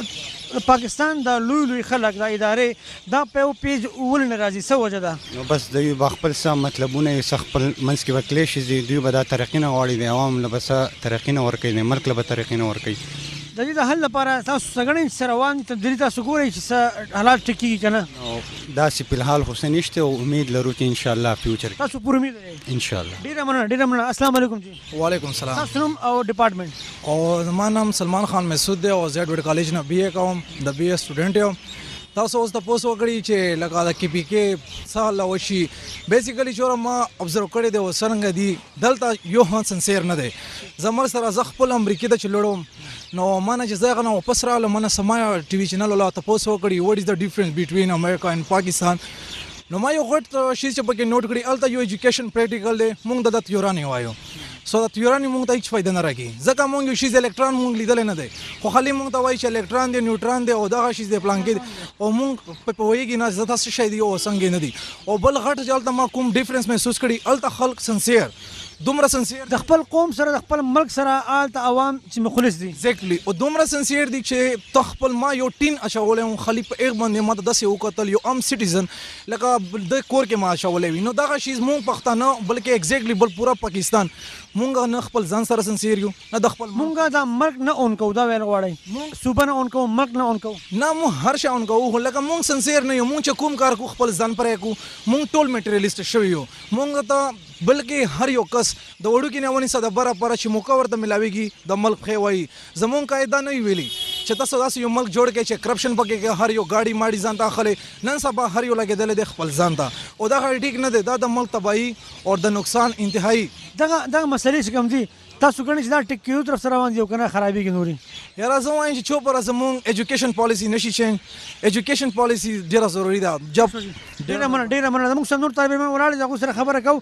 نو پاکستان د لوی خلک د ادارې دا په یو پیج ولې نه راځي، څه وجه ده؟ نو بس دوی به خپل څه مطلبونه یې څه خپل منځ کې به کلیشز دي، دوی به دا ترقي نه غواړي، د عوام له به څه ترقي نه ورکوي، د ملک له به ترقي نه ورکوي. د دې د حل لپاره تاسو څه ګڼئ چې روان تبدیلي تاسو ګورئ چې څه حالات ټیک کېږي که نه؟ داسې فی الحال خو څه نشته او امید لرو چې انشاءالله فیوچر کې تاسو پوره امید لرئ؟ انشاءالله. ډېره مننه. السلام علیکم جی. وعلیکم السلام. تاسو نوم او ډپارټمنټ؟ او زما نام سلمان خان مسعود دی او زیډ وډ کالج نه بی اے کوم، د بی اے سټوډنټ یم. تاسو اوس تاسو وکړي چې لکه د کې پی کې سال وشي بیسیکلی چې ما ابزرو کړی دی وسرنګ دی دلته یو هان سنسیر نه دی. زمر سره ز خپل امریکا ته چلوم نو مانه چې زه غنه واپس رااله منه سما ټي وي چینل ولا تاسو وکړي وات از د ډیفرنس بټوین امریکا اند پاکستان. نو ما یو غټ شی چې پکې نوٹ کړی الته یو ایجوکیشن پریکټیکل دی، مونږ د تیورانی وایو. سو د تیورانی مونږ ته هیڅ فائدہ نه راکې ځکه مونږ یو شی الکترون مونږ لیدل نه دی، خو خالي مونږ ته وایي چې الکترون دی، نیوټرون دی او دغه شی دی پلان کې او مونږ په پوهیږي نه زه تاسو شی دی او څنګه نه دی. او بل غټ جلته ما کوم ډیفرنس محسوس کړی الته خلک سنسیر دومره سنسیر د خپل قوم سره د خپل ملک سره آلته عوام چې مخلص دي ایگزیکټلی او دومره سنسیر دي چې ته خپل ما یو ټین اچولی وم خالي په ایغ باندې ما ته داسې وکتل یو عام سټیزن لکه د کور کې ما اچولی وي. نو دغه شیز مونږ پښتانه بلکې ایگزیکټلی بل پوره پاکستان مونږ نه خپل ځان سره سنسیر یو نه د خپل مونږ د ملک نه اون کوو دا ویل غواړئ؟ مونږ صوبه نه اون کوو، ملک نه اون کوو؟ نه مونږ هر شی اون کوو، خو لکه مونږ سنسیر نه یو. مونږ چې کوم کار کوو خپل ځان پرې کوو، مونږ ټول میټریالیست شوي یو. مونږ ته بلکې هر یو کس د وړوکي نه ونیسه د بره پره چې موقع ورته ملاویږي د ملک پښې وایي. زمونږ قاعده نه ویلي چې تاسو داسې یو ملک جوړ کړئ چې کرپشن پکې هر یو ګاډي ماډي ځان ته اخلي. نن سبا هر یو لګېدلی دی خپل ځان ته او دغه ټیک نه دی، دا د ملک تباهي او د نقصان انتهایی. دغه مسلې چې کوم دي تاسو ګڼئ چې دا ټیک کېدو طرف سره روان دي او که نه خرابېږي نورې؟ یاره زه وایم چې چوپره زمونږ ایجوکیشن پالیسي نشي چینج. ایجوکیشن پالیسي ډېره ضروري ده. ډېره مننه. زموږ سره نور طالب علمان ولاړ دي، د هغوی سره خبره کوو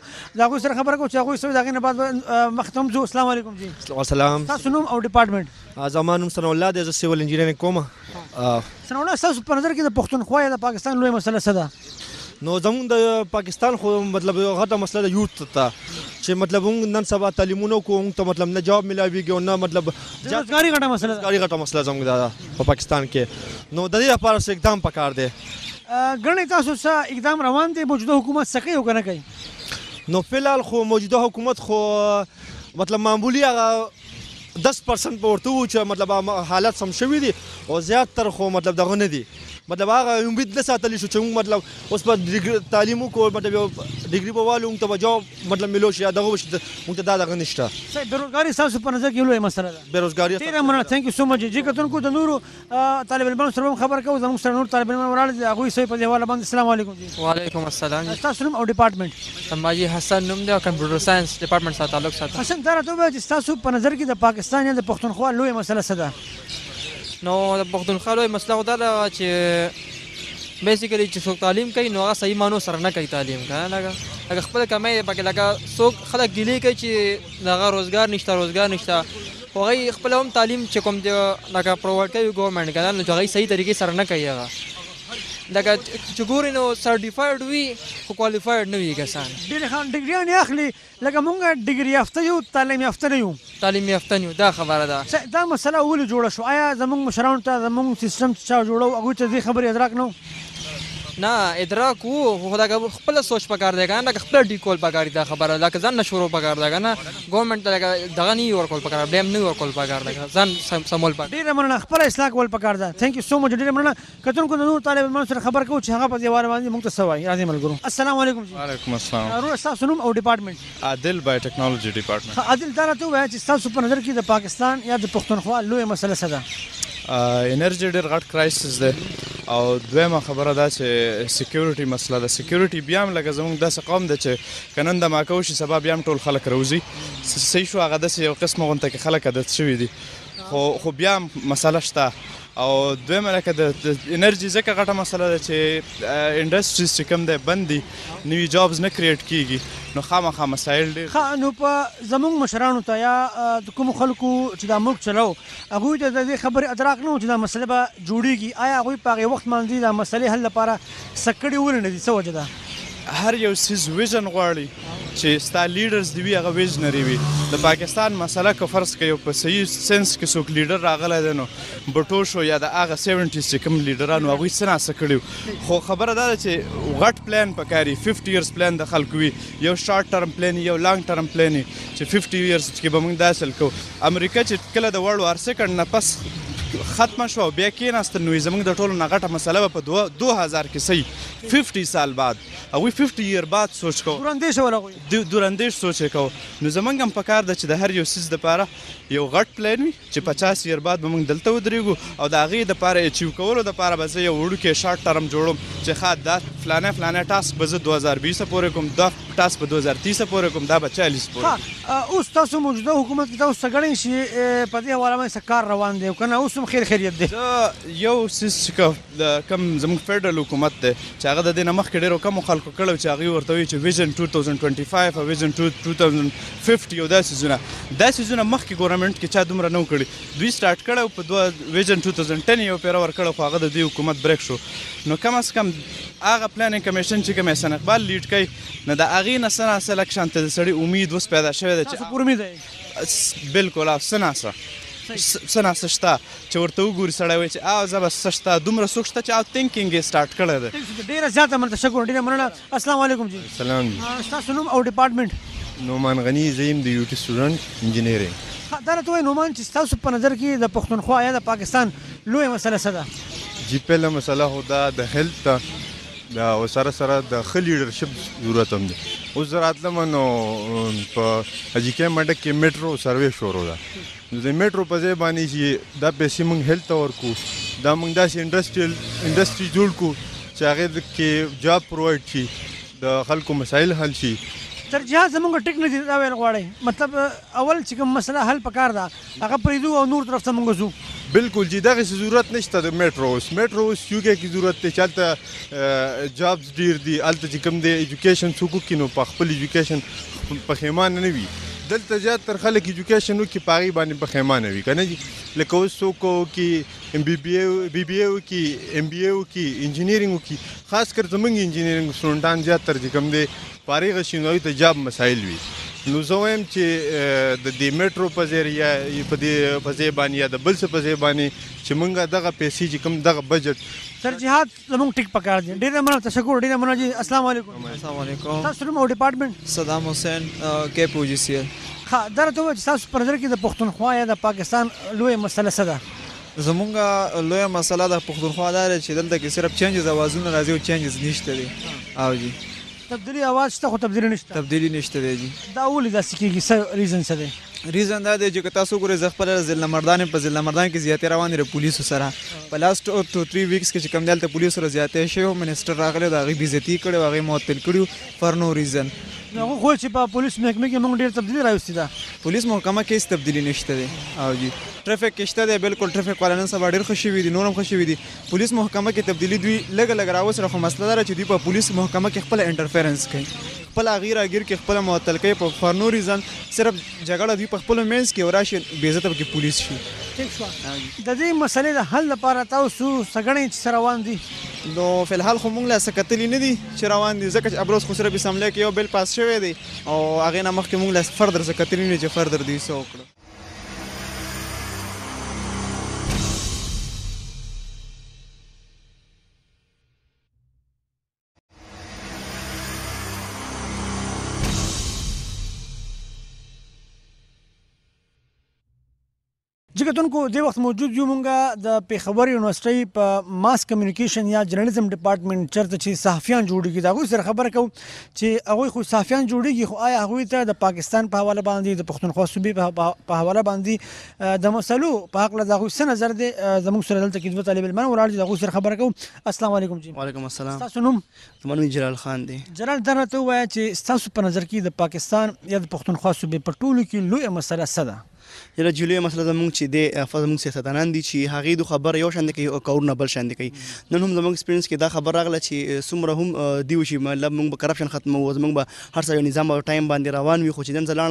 چې هغوی څه وایي، د هغې نه بعد مخې ته هم ځو. السلام علیکم جی. السلام. تاسو نوم او ډپارټمنټ؟ زما نوم ثناء الله دی، زه سیول انجینرینګ کوم. ثناء الله ستاسو په نظر کې د پښتونخوا یا د پاکستان لویه مسله څه ده؟ نو زمونږ د پاکستان خو مطلب غټه مسله د یوت ته چې مطلب موږ نن سبا تعلیمونه کوو موږ ته مطلب نه جواب ملاویږي او نه مطلب بېروزګاري غټه مسله ده. بېروزګاري غټه مسله زموږ ده په پاکستان کې. نو د دې لپاره څه اقدام پکار دی؟ ګڼئ تاسو څه اقدام روان دی؟ موجوده حکومت څه کوي او که نه کوي؟ نو فلحال خو موجوده حکومت خو مطلب معمولی هغه 10% په ورته وو چې مطلب حالات سم شوي دي او زیاتره خو مطلب دغه نه دي. مطلب هغه امید نه ساتلی شو چې موږ مطلب اوس په تعلیم وکړو مطلب یو ډیګري به والو موږ ته به جواب مطلب میلو شي یا دغه وشي موږ ته دا دغه نشته. صحیح. بېروزګاري ستاسو په نظر کې یو لویه مسله ده؟ بېروزګاري. ډېره مننه. تھینک یو سو مچ جی. کتونکو د نورو طالب علمانو سره هم خبره کوو. زموږ سره نور طالب علمان ولاړ دي، هغوی څه په دې حواله باندې. السلام علیکم جی. وعلیکم السلام. ستاسو نوم او ډپارټمنټ؟ سماجي حسن نوم دی او کمپیوټر ساينس ډپارټمنټ سره تعلق ساتم. حسن دا راته ووایه چې ستاسو په نظر کې د پاکستان یا د پښتونخوا لویه مسله څه ده؟ نو د پښتونخوا لویه مسله خو دا ده چې بیسیکلی چې څوک تعلیم کوي نو هغه صحیح معنو سره نه کوي تعلیم که نه لکه خپله کمۍ پکې لکه څوک خلک ګیلې کوي چې دغه روزګار نشته خو هغوی خپله هم تعلیم چې کوم دی لکه پرووایډ کوي ګورمنټ که نه نو چې هغوی صحیح طریقې سره نه کوي هغه لکه چې ګورې نو سرټیفاید وي خو کوالیفاید نه وي کسان. ډېرې ښه ډګریانې اخلي لکه مونږ ډګري یافته یو تعلیم یافته نه یو. تعلیم یافته نه یو دا خبره ده. دا مسله ولې جوړه شو؟ آیا زموږ مشرانو ته زموږ سیستم چې چا جوړو هغوی ته دې خبرې ادراک نه و؟ نه ادراک وو خو لکه خپله سوچ پکار دی که نه لکه خپله ډیکول پکار دا خبره لکه ځان نه شروع پکار ده که نه ګورمنټ ته لکه دغه نه ورکول پکار بلیم نه ورکول پکار ده ځان سمول پکار. ډېره مننه. خپله اصلاح کول پکار ده. تھینک یو سو مچ. ډېره مننه. کتونکو د نور طالب علمانو سره خبر کوو چې هغه په دې حواله باندې موږ ته څه وایي. راځئ ملګرو. السلام علیکم جی. وعلیکم السلام. وروره ستاسو نوم او ډپارټمنټ؟ عادل بای ټیکنالوژي ډپارټمنټ. عادل دا راته ووایه چې ستاسو په نظر کې د پاکستان یا د پښتونخوا لویه مسله څه ده؟ انرژي ډېر غټ کرایسس دی او دویمه خبره دا چې سکیورټي مسله ده. سکیورټي بیا هم لکه زموږ داسې قوم دی چې که نن دماکه وشي سبا بیا هم ټول خلک راوځي. صحیح شو هغه داسې یو قسمه غونته کې خلک عادت شوي دي خو بیا هم مسله شته او دویمه لکه د انرژي ځکه غټه مسله ده چې انډسټریز چې کوم دی بند دي نوي جابز نه کریټ کیږي نو خامخا مسایل ډېر ښه نو په زموږ مشرانو ته یا د کومو خلکو چې دا ملک چلو هغوی ته د دې خبرې ادراک نه و چې دا مسله به جوړېږي آیا هغوی په هغې وخت باندې دا مسلې حل لپاره څه کړي ولې نه دي څه وجه ده هر یو سیز ویژن غواړي چې ستا لیډرز دی وي هغه ویژنري وي د پاکستان مسله که فرض که یو په صحیح سنس کې څوک لیډر راغلی دی نو بټو شو یا د هغه 70s چې کوم لیډرانو هغوی څه ناسه کړي خو خبره دا ده چې غټ پلان پکار وي 50 ایرز پلان د خلکو وي یو شارټ ټرم پلان یو لانګ ټرم پلان چې 50 ایرز کې به موږ دا حاصل کوو امریکا چې کله د ورلډ وار سیکنډ نه پس ختمه شو بیا کېناستل نو زموږ د ټولو نه غټه مسله به په 2000 کې صحیح 50 سال بعد هغوی 50 اییر بعد سوچ کوو دوراندیش ولا هغوی دوراندیش سوچ یې کوو نو زموږ هم پکار ده چې د هر یو څیز دپاره یو غټ پلان وي چې 50 اییر بعد به موږ دلته ودرېږو او د هغې دپاره اچیو کولو دپاره به زه یو وړوکی شارټ ټرم جوړم چې ښه دا فلانی ټاسک به زه 2020 پورې کوم دا ټاسک به 2030 پورې کوم دا به 40 پورې اوس تاسو موجوده حکومت کې تاسو څه ګڼئ چې په دې حواله باندې څه کار روان دی او که نه اوس هم خیر خیریت دی یو څیز چې کوم زموږ فیډرل حکومت دی چې هغه د دې نه مخکې ډېرو کمو خلکو کړی چې هغوی ورته وایي چې ویژن 2025 او ویژن 2050 او دا څیزونه مخکې ګورنمنټ کې چا دومره نه و کړي دوی سټارټ کړی و په ویژن 2010 یو پیره ورکړی خو هغه د دې حکومت بریک شو نو کم از کم هغه پلانینګ کمیشن چې کوم احسان اقبال لیډ کوي نو د هغې نه څه ناڅه لږ شانته د سړي امید اوس پیدا شوی دی تاسو پر امید دی بلکل او څه ناڅه شته چې ورته وګوري سړی وایي چې زه به څه شته دومره څوک شته چې تھینکینګ یې سټارټ کړی دی ډېره زیاته مننه تشکر ډېره مننه السلام علیکم جی سلام جی ستاسو نوم او ډپارټمنټ نومان غنی زیم د یو ټي سټوډنټ انجینیرینګ دا راته وایي نومان چې ستاسو په نظر کې د پښتونخوا یا د پاکستان لویه مسله څه ده جی پهله مسله خو دا د هیلث ته دا او سره د ښه لیډرشپ ضرورت هم دی اوس زه راتلم نو په حاجي منډک کې میټرو سروې شروع ده نو د میټرو په ځای باندې چې دا پیسې موږ هیلث ته ورکړو دا موږ داسې انډسټري جوړ کړو چې هغې کې جاب پرووایډ شي د خلکو مسایل حل شي ترجیحات زموږ ټیکنالوژي دا ویل غواړئ مطلب اول چې کوم مسله حل پکار ده هغه پرېږدو او نور طرف ته موږ ځو بالکل جی دغه ضرورت نشته د میټرو اوس یو کې کی ضرورت دی چې هلته جابز ډیر دي هلته چې کوم دی ایجوکیشن څوک وکړي نو په خپل ایجوکیشن پښیمانه نه وي دلته زیاتره خلک ایجوکیشن وکړي په هغې باندې پښیمانه وي که نه جي لکه اوس څوک وکړي بی بی اے وکړي ام بی اے وکړي انجینیرینګ وکړي خاص کر زموږ انجینیرینګ سټوډنټان زیاتره چې کوم دی فارغ شي نو هغوی ته جاب مسایل وي نو زه وایم چې د دې میټرو په ځای یا په دې په ځای باندې یا د بل څه په ځای باندې چې موږ دغه پیسې چې کوم دغه بجټ ترجیحات زموږ ټیک پکار دي ډېره مننه تشکر ډېره مننه جی السلام علیکم السلام علیکم تاسو نوم او ډپارټمنټ صدام حسین KVV1 ښه دا راته ووایه چې تاسو په نظر کې د پښتونخوا یا د پاکستان لویه مسله څه ده زمونږ لویه مسله د پښتونخوا دا ده چې دلته کې صرف چینجز اوازونه راځي او چینجز نشته دي او جی تبدیلی आवाज شته خو تبدیلی نشته تبدیلی نشته دی جی دا ولې داسې کېږي څه ریزن څه دی ریزن دا دی چې که تاسو ګورئ زه خپله ضلع مردان په ضلع مردان کې زیاتې روانې د پولیسو سره په لاست 2-3 ویکس کې چې کوم دی هلته پولیسو سره زیاتې شوی منسټر راغلی د هغې بېعزتي کړې او هغې معطل کړي فار نو ریزن هغه خو چې په پولیس محکمه کې موږ ډېر تبدیلي راوستې ده پولیس محکمه کې هېڅ تبدیلي نشته دی او جی ټرافیک کې شته دی بالکل ټرافیک والا نن سبا ډېر ښه شوي دي نور هم ښه شوي دي پولیس محکمه کې تبدیلي دوی لږه لږه راوسره خو مسله دا ده چې دوی په پولیس محکمه کې خپله انټرفیرنس کوي خپل هغې راګیر کې خپله معطل کوي په فار نو ریزن صرف جګړه دوی په خپلو منځ کې او راشي بېعزته پکې پولیس شي ټیک شوه د دې مسلې د حل لپاره تاسو څه ګڼئ چې څه روان دي نو فلحال خو موږ لا څه کتلي نه دي چې روان دي ځکه چې ابروز خو صرف اسمبلی کې یو بل پاس شوی دی او هغې نه مخکې موږ لا فردر څه کتلي نه دي چې فردر دوی څه وکړو جی کتونکو دې وخت موجود یو مونږه د پیښور یونیورسټۍ په ماس کمیونیکیشن یا جرنالیزم ډپارټمنټ چېرته چې صحافیان جوړېږي د هغوی سره خبره کوو چې هغوی خو صحافیان جوړېږي خو آیا هغوی ته د پاکستان په حواله باندې د پښتونخوا صوبې په حواله باندې د مسلو په هکله د هغوی څه نظر دی زموږ سره دلته کې دوه طالب علمان ولاړ دي د هغوی سره خبره کوو السلام علیکم جی وعلیکم السلام ستاسو نوم زما نوم جلال خان دی جلال دا راته ووایه چې ستاسو په نظر کې د پاکستان یا د پښتونخوا صوبې په ټولو کې لویه مسله څه ده یره جلوی مسله زمونږ چې د زمونږ سیاستدانان دي چې هغې د خبره یو شان دي کوي او کارونه بل شان دي کوي. نن هم زمونږ ایکسپیرینس کې دا خبر راغله چې څومره هم دی وشي مطلب موږ به کرپشن ختموو زمونږ به هر څه یو نظام او ټایم باندې روان وي. خو چې نن زه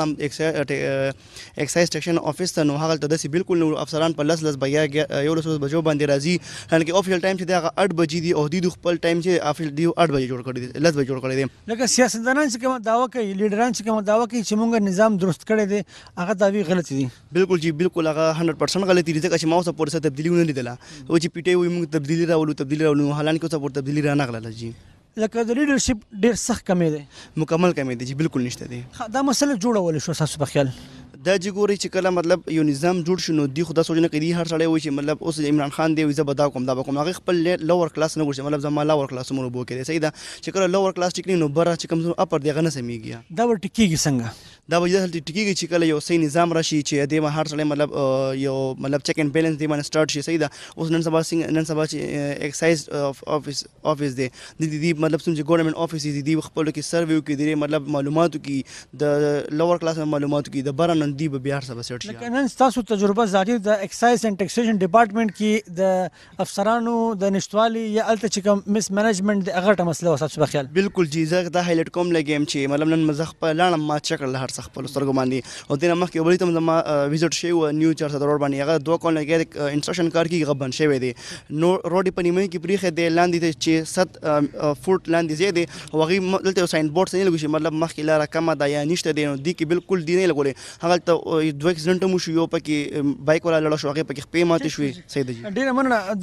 لاړم ایکسایز سیکشن آفیس ته نو هغلته داسې بالکل نو افسران په 10 بجو بجو باندې راځي یعنې کې افیشل ټایم چې دی هغه 8 بجې دي او دوی د خپل ټایم چې افیشل دی 8 بجې جوړ کړی دی 10 بجې جوړ کړی دی. لکه سیاستدانان چې کومه دعوه کوي لیډران چې کومه دعوه کوي چې موږ نظام درست کړی دی هغه دعوې غلطې دي. بالکل جی بالکل هغه 100% غلطي دي ځکه چې ما اوسه پورې څه تبدیلي ونه لیدله او چې پی ټی وایي موږ تبدیلي راولو حالانکې اوسه پورې تبدیلي رانغله جی. لکه د لیډرشپ ډېر سخت کمی دی مکمل کمی دی جی بالکل نشته دی. دا مسله جوړولی شو ستاسو په خیال دا چې ګورئ چې کله مطلب یو نظام جوړ شي نو دوی خو دا سوچ نه کوي هر سړی وایي چې مطلب اوس عمران خان دی زه به دا کوم دا به کوم هغې خپل لوور کلاس نه ګوري مطلب زما لوور کلاس عمر اوبو کې دی صحیح ده چې کله لوور کلاس ټیک نو بره چې کوم اپر دی هغه نه سمیږي دا به ټیکېږي څنګه دا به داسې ټیکېږي چې کله یو صحیح نظام راشي چې دې ما هر سړی مطلب یو مطلب چیک اینډ بیلنس دی باندې سټارټ شي صحیح ده. اوس نن سبا چې ایکسایز آفیس دی د مطلب څوم چې ګورنمنټ آفیس دي دی خپل کې سروې وکړي دی مطلب معلوماتو کې د لوور کلاس معلوماتو کې د بره نن دی به بیا هر څه لکه نن ستاسو تجربه ذاتي د ایکسایز اینډ ټیکسیشن ډپارټمنټ کې د افسرانو د نشتوالي یا هلته چې کوم مس مینجمنټ د هغه غټه مسله وه ستاسو په خیال بالکل جی زه دا هایلایټ کوم لګیم چې مطلب نن زه خپله لاړم ما چک کړل هر څه خپلو سترګو باندې او دې نه مخکې بلې ته هم زما وزټ شوی وه نیو 400 روډ باندې هغه 2 کال لګیا انسټرکشن کار کېږي هغه بند شوی دی نو روډ یې په نیمایي کې پرېښی دی لاندې دی چې 7 فوټ لاندې ځای دی او هغې دلته یو ساین بورډ څه نه لګو چې مطلب مخکې لاره کمه ده یا نشته دی نو دې کې بالکل دی نه لګولې هغلته 2 اکسیډنټ هم وشو یو پکې بایک والا لړه شو هغې پکې خپې ماتې شوې صحیح ده جی. ډېره مننه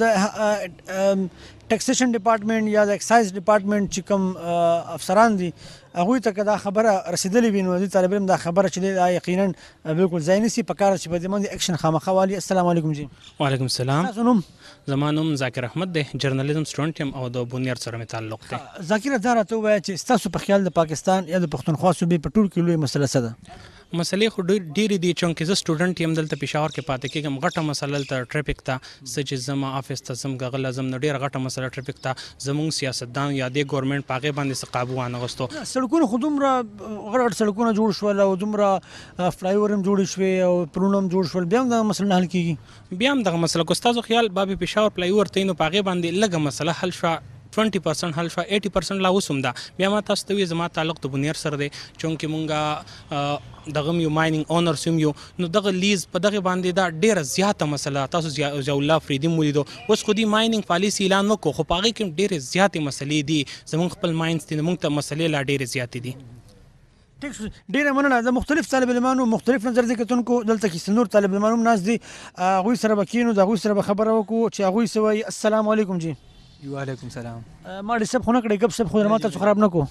د ټیکسیشن ډپارټمنټ یا د ایکسایز ډپارټمنټ چې کوم افسران دي هغوی ته که دا خبره رسېدلې وي نو دوی طالب علم دا خبره چې دی دا یقینا بالکل ځای نیسي په کار چې په دې باندې اکشن خامخا والي. السلام علیکم جی. وعلیکم السلام. تاسو نوم؟ زما نوم ذاکر احمد دی جرنالیزم سټوډنټ یم او د بنیاد سره مې تعلق دی. ذاکر دا راته ووایه چې ستاسو په خیال د پاکستان یا د پښتونخوا صوبې په ټول کې لویه مسله څه ده؟ مسلې خو ډېرې دي چونکې زه سټوډنټ یم دلته پېښور کې پاتې کېږم غټه مسله دلته ټریفک ته څه چې زما آفس ته ځم غغله ځم نو ډېره غټه مسله ټریفک ته زموږ سیاستدان یا د ګورنمنټ په هغې باندې څه قابو وانغوستو. سړکونه خو دومره غټ غټ سړکونه جوړ شول او دومره فلای اوور هم جوړې شوې او پلونه هم جوړ شول بیا هم دغه مسله نه حل کېږي. بیا هم دغه مسله کو ستاسو خیال باب پېښور فلای اوور ته نو په هغې باندې لږه مسله حل شوه 20% حل شوه 80% لا اوس هم ده. بیا ما تاسو ته وایي زما تعلق د بنیر سره دی چونکې مونږ دغه یو مایننګ اونرس هم یو نو دغه لیز په دغه باندې دا ډېره زیاته مسله تاسو ضیاء الله فریدي مو لیدو اوس خو دې مایننګ پالیسي اعلان وکړو خو په هغې کې ډېرې زیاتې مسلې دي زموږ خپل ماینز دي نو موږ ته مسلې لا ډېرې زیاتې دي. ټیک شو ډېره مننه د مختلف طالب علمانو مختلف نظر دي کتونکو دلته کې نور طالب علمان هم ناست دي هغوی سره به کینو د هغوی سره به خبره وکړو چې هغوی څه وایي. السلام علیکم جی. وعلیکم سلام. ما ډسټرب خو نه کړی ګپ سپ خو ما تاسو خراب نه کو.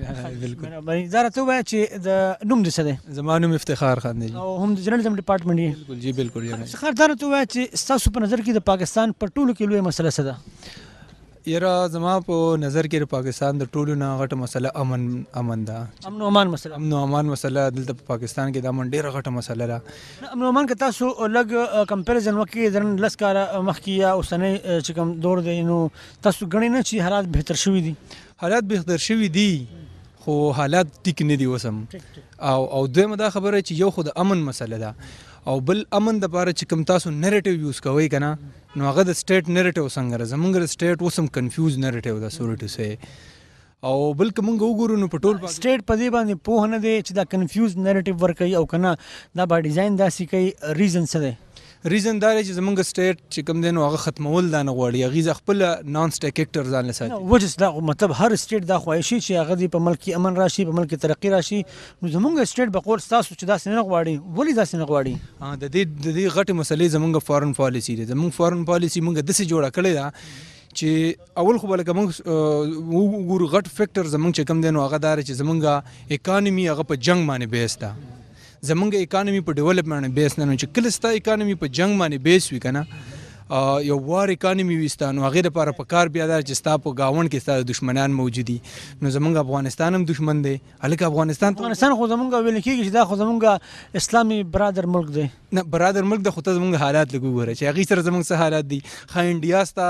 بالکل دا راته ووایه چې د نوم دې څه دی؟ زما نوم افتخار خان دی. او هم د جرنالیزم ډپارټمنټ یې؟ بالکل جی بالکل. افتخار دا راته ووایه چې ستاسو په نظر کې د پاکستان په ټولو کې لویه مسله څه ده؟ یاره زما په نظر کې د پاکستان د ټولو نه غټه مسله امن ده. امن و امان مسله. امن و امان مسله دلته په پاکستان کې د امن ډېره غټه مسله ده. امن و امان که تاسو لږ کمپیریزن وکړئ د نن 10 کاله مخکې یا اوسنی چې کوم دور دی نو تاسو ګڼئ نه چې حالات بهتر شوي دي؟ حالات بهتر شوي دي خو حالات ټیک نه دي اوس هم. او دویمه دا خبره چې یو خو د امن مسله ده او بل امن دپاره چې کوم تاسو نریټیو یوز کوئ که نه نو هغه د سټیټ نریټیو څنګه ده زموږ د سټیټ اوس هم کنفیوز نریټیو ده سوري ټو سی او بل که موږ وګورو نو په ټول سټیټ په دې باندې پوه نه دی چې دا کنفیوز نریټیو ورکوي او که نه دا به ډیزاین داسې کوي ریزن څه دی؟ ریزن دا دی چې زموږ سټیټ چې کوم دی نو هغه ختمول دا نه غواړي هغې خپله نان سټیک ایکټر ځان له ساتي. وجس دا مطلب هر سټیټ دا خواهشي چې هغه دې په ملک کې امن راشي په ملک کې ترقي راشي نو زموږ سټیټ به قول ستاسو چې داسې نه غواړي ولې داسې نه غواړي؟ د دې غټې مسلې زموږ فارن پالیسي دی. زموږ فارن پالیسي موږ داسې جوړه کړې ده چې اول خو به لکه موږ وګورو غټ فیکټر زموږ چې کوم دی نو هغه دا دی چې زموږ اکانمي هغه په جنګ باندې بیس ده. زمونږ اکانمي په ډیولپمنټ بیس نه نو چې کله ستا اکانمي په جنګ باندې بیس وي که نه یو وار اکانمي وي ستا نو هغې دپاره په کار بیا دا چې ستا په ګاونډ کې ستا دشمنان موجود دي نو زمونږ افغانستان هم دشمن دی هلکه افغانستان خو زمونږ ویل کېږي چې دا خو زمونږ اسلامي برادر ملک دی. نه برادر ملک د خو ته زمونږ حالات لږ وګوره چې هغې سره زمونږ څه حالات دي. ښه انډیا ستا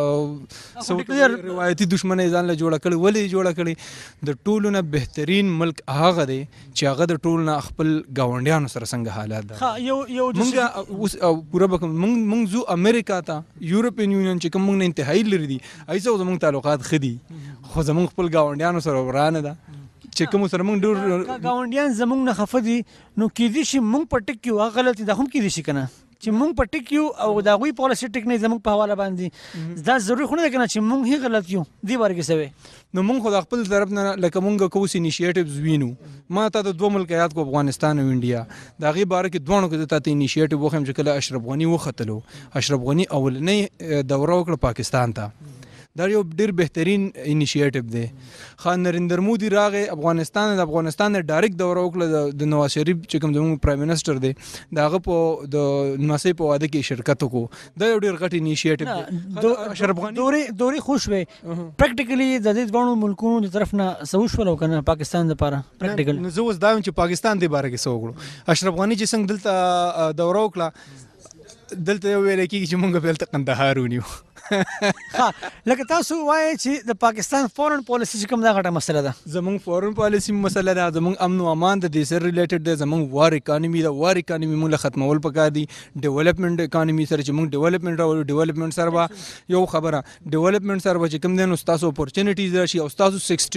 روایتي دښمنۍ ځان له جوړه کړې. ولې یې جوړه کړې؟ د ټولو نه بهترین ملک هغه دی چې هغه د ټولو نه خپل ګاونډیانو سره څنګه حالات ده. مونږ اوس پوره به کوم مونږ ځو امریکا ته، یورپین یونین چې کوم مونږ نه انتهایي لرې دي هغې سره زمونږ تعلقات ښه دي، خو زمونږ خپل ګاونډیانو سره ورانه ده چې کوم سره مونږ ډېر ګاونډیان زمونږ نه خفه دي. نو کېدای شي مونږ په ټیک کې هغه غلطي دا هم کېدای شي که نه چې مونږ په ټیک یو او د هغوی پالیسي ټیک نه زمونږ په حواله باندې. دا ضروري خو نه ده که نه چې مونږ هی غلط یو دې باره کې څه وی. نو مونږ خو د خپل طرف نه لکه مونږ کوس انیشیټیوز وینو. ما ته د 2 ملک یاد کو افغانستان او انډیا، د هغې باره کې دواړو کې د تا ته انیشیټیو وښیم چې کله اشرف غني وختلو، اشرف غني اولنۍ دوره وکړه پاکستان ته، دا یو ډېر بهترین انیشیټیو دی. خان نریندر مودي راغی افغانستان د ډایرکټ دوره وکړه د نواز شریف چې کوم زموږ پرایم منسټر دی د هغه په د لمسۍ په واده کې شرکت وکړو. دا یو ډېر غټ انیشیټیو دی. اشرف غني دورې خوش وی پریکټیکلی د دې دواړو ملکونو د طرف نه څه وشول او که نه پاکستان دپاره پریکټیکل. نو زه اوس دا یم چې پاکستان دې باره کې څه وکړو. اشرف غني چې څنګه دلته دوره وکړه، دلته یو ویلی کېږي چې مونږ به هلته قندهار ونیو. لکه تاسو وایئ چې د پاکستان فورن پالیسي چې کوم دا غټه مسله ده. زمونږ فورن پالیسي مسله ده، زمونږ امن او امان د دې سره ریلیټډ دی. زمونږ وار اکانومي ده، وار اکانومي مونږ له ختمول پکار دي. ډیولپمنټ اکانومي سره چې مونږ ډیولپمنټ راوړو، ډیولپمنټ سره به یو خبره ډیولپمنټ سره به چې کوم دی نو ستاسو اپورچونیټیز راشي او ستاسو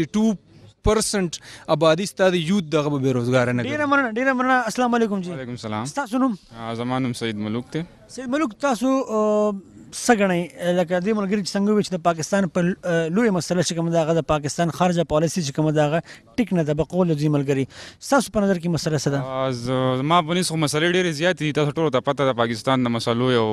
62% آبادی ستا د یوت دغه به بېروزګاره نه ډېره مننه. السلام علیکم جی. وعلیکم السلام. ستاسو نوم؟ زما نوم سید ملوک دی. سید ملوک، تاسو څه ګڼئ لکه دې ملګري چې څنګه وویل چې د پاکستان په لویه مسله چې کومه ده هغه د پاکستان خارجه پالیسي چې کومه ده هغه ټیک نه ده په قول د دوی ملګري، ستاسو په نظر کې مسله څه ده؟ زما په نس خو مسلې ډېرې زیاتې دي. تاسو ټولو ته پته ده پاکستان د مسلو یو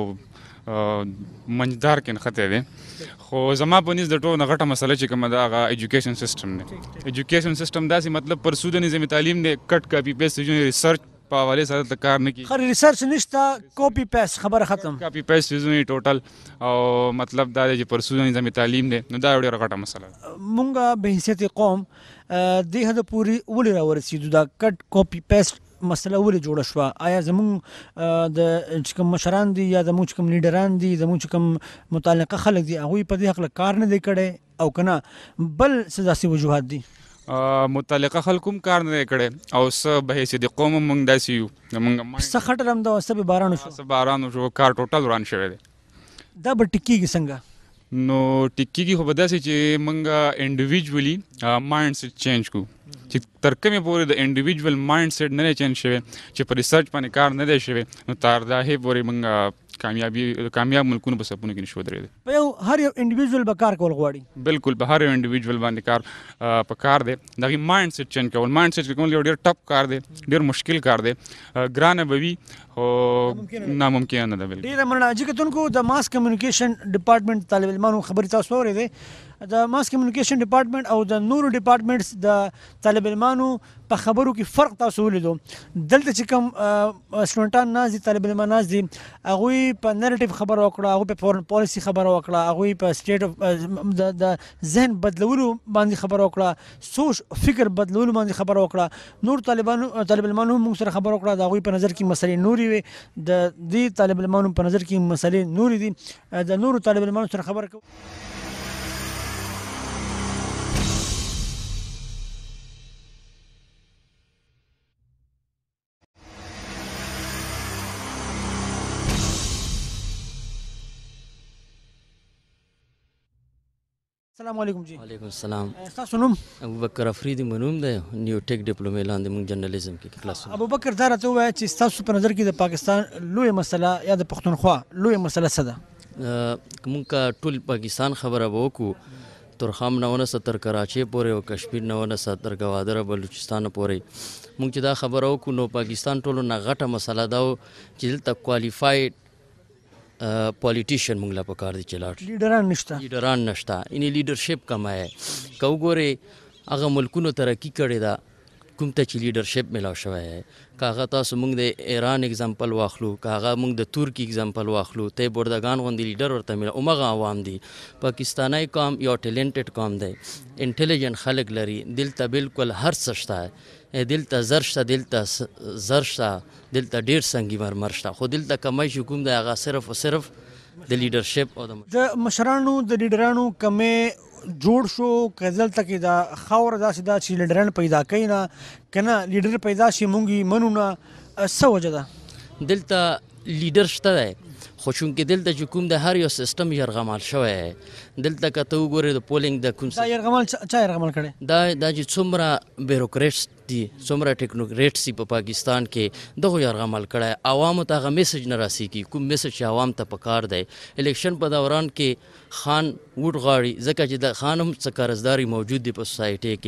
منځدار کې نښتی دی، خو زما په نس د ټولو نه غټه مسله چې کومه ده هغه ایجوکیشن سیسټم دی. ایجوکیشن سیسټم داسې مطلب پرسو د نظام تعلیم دی، کټ کاپي پیسټ ریسرچ په حوالې سره ته کار نه کېږي. خو ریسرچ نشته، کاپي پیسټ خبره ختم. کاپي پیسټ چیزونه ټوټل او مطلب دا دی چې پرسو د نظام تعلیم دی، نو دا ډېره غټه مسله ده. مونږ به حیثیت قوم دې حده پورې ولې راورسېدو؟ دا کټ کاپي پیسټ مسله ولې جوړه شوه؟ آیا زمونږ د چې کوم مشران دي یا زمونږ چې کوم لیډران دي، زمونږ چې کوم متعلقه خلک دي، هغوی په دې هکله کار نه دی کړی او که نه بل څه داسې وجوهات دي؟ متعلقه خلکو هم کار نه دی کړی او څه به حیثیت قوم هم مونږ داسې یو، څه خټه رمده او څه به باران وشو، څه باران وشو، کار ټوټل وران شوی دی. دا به ټیک کېږي څنګه؟ نو ټیک کېږي خو به داسې چې مونږ انډیویجولي مایند سیټ چینج کړو چې تر کومې پورې د انډیویجول مایند سیټ نه دی چینج شوی چې په ریسرچ باندې کار نه دی شوی، نو تر دغې پورې مونږ کامیاب ملکونو په صفونو کې نشو ودرېدی. په هر یو انډیویجول به کار کول غواړي. بالکل په هر یو انډیویجول باندې کار په کار دی. دغې مایند سیټ چینج کول، مایند سیټ کول یو ډېر ټف کار دی، ډېر مشکل کار دی، ګرانه به وي خو ناممکنه نه ده. بالکل. ډېره مننه. جي کتونکو د ماس کمیونیکیشن ډپارټمنټ طالب علمانو خبرې تاسو واورېدې. د ماس کمیونیکیشن ډپارټمنټ او د نورو ډپارټمنټس د طالب علمانو په خبرو کې فرق تاسو ولیدو. دلته چې کوم سټوډنټان ناست دي، طالب علمان ناست دي، هغوی په نریټیو خبره وکړه، هغوی په فورن پالیسي خبره وکړه، هغوی په سټیټ د ذهن بدلولو باندې خبره وکړه، سوچ فکر بدلولو باندې خبره وکړه. نور طالب علمانو هم موږ سره خبره وکړه، د هغوی په نظر کې مسلې نورې وې، د دې طالب علمانو په نظر کې مسلې نورې دي. د نورو طالب علمانو سره خبره کوو. السلام علیکم جی. وعلیکم السلام. تاسو نوم؟ ابوبکر افریدي منوم دی، نیو ټیک ډیپلومې لاندې موږ جرنالیزم کې کلاس. ابوبکر دا راته ووایه چې ستاسو په نظر کې د پاکستان لویه مسله یا د پښتونخوا لویه مسله څه ده؟ موږ ټول پاکستان خبره به وکړو، ترخام نه ونیسه تر کراچۍ پورې او کشمیر نه ونیسه تر ګوادره بلوچستان پورې. موږ چې دا خبره وکړو نو پاکستان ټولو نه غټه مسله ده چې دلته کوالیفاید پالیټیشن موږ له پکار دي چې لاړ شي. لیډران نشته یعنې لیډرشپ کمه یې. که وګورې هغه ملکونو ترقي کړې ده، کوم ته چې لیډرشپ میلاو شوی دی که هغه تاسو موږ د ایران اگزامپل واخلو که هغه موږ د ترکی اگزامپل واخلو ته بردګان غوندې لیډر ورته میلاو همغه عوام دي پاکستانی قوم یو ټیلنټډ قوم دی انټیلیجنټ خلک لري دلته بالکل هر څه شته دلته زر شته دلته زر شته دلته ډېر سنګي مرمر شته خو دلته کمی چې کوم دی هغه صرف او صرف د لیډرشپ او د مشرانو د لیډرانو کمې جوړ شو که دلته کې دا خاوره داسې ده چې لیډران پیدا کوي نه که نه لیډر پیدا شي مونږ یې منو نه څه وجه ده دلته لیډر شته دی خو چونکې دلته چې کوم د هر یو سیسټم یرغمال شوی دلته که ته وګورې د پولینګ د کوم دا یرغمال چا یرغمال کړی دا چې څومره بیروکریټس دي څومره ټیکنوکریټس دي په پاکستان کې دغو یرغمال کړی عوامو ته هغه میسج نه راسېږي کوم میسج چې عوام ته پکار دی الیکشن په دوران کې خان ووټ غواړي ځکه چې د خان هم څه قرضداري موجود دی په سوسایټۍ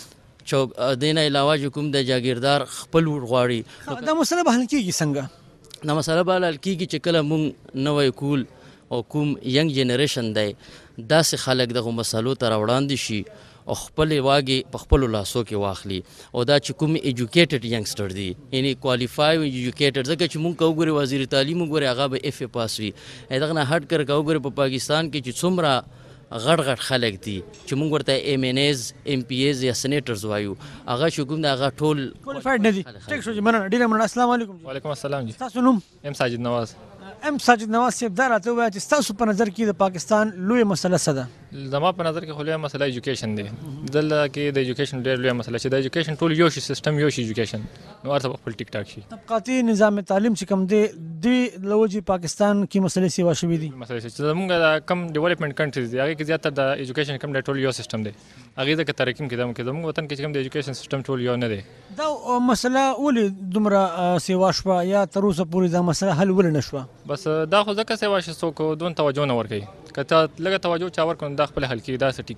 کې دې نه علاوه چې کوم د جاګیردار خپل ووټ غواړي دا مسله به حل کېږي څنګه دا مسله به حل کېږي چې کله مونږ نوی کول او کوم ینګ جنریشن دی داسې خلک دغو مسلو ته راوړاندې شي او خپلې واګې په خپلو لاسو کې واخلي او دا چې کوم ایجوکیټډ ینګسټر دي یعنی کوالیفای ایجوکیټډ ځکه چې مونږ که وګورې وزیر تعلیم وګورې هغه به اف ای پاس وي دغه نه هټ کر که وګورې په پاکستان کې چې څومره غټ خلک دي چې مونږ ورته ایم این ایز ایم پی ایز یا سینیټرز وایو هغه چې کوم د هغه ټول کوالیفایډ نه دي ټیک شو جی مننه ډېره مننه السلام علیکم وعلیکم السلام جی تاسو نوم ام ساجد نواز ام ساجد نواز صاحب دا راته ووایه چې ستاسو په نظر کې د پاکستان لویه مسله څه ده زما په نظر کې خو لویه مسله ایجوکیشن دی دلته کې د ایجوکیشن ډېر لویه مسله چې د ایجوکیشن ټول یو شي سیستم یو شي ایجوکیشن نو هر څه په خپل ټیک ټاک شي طبقاتي نظام تعلیم چې کوم دی د لوجې پاکستان کې مسلې سیوا شوي دي مسله چې زمونږ د کم ډیولپمنٹ کنټریز دی هغې کې زیاتره د ایجوکیشن کم د ټول یو سیستم دی هغې ځکه ترقي کې زموږ وطن کې چې کوم د ایجوکیشن سیستم ټول یو نه دی دا مسله ولې دومره سیوا شوه یا تر اوسه پورې دا مسله حل ولې نه شوه بس دا خو ځکه سیوا چې څوک دون توجه نه ورکوي که ته لږه توجه چا ورکړو دا خپل حل کېږي دا څه ټیک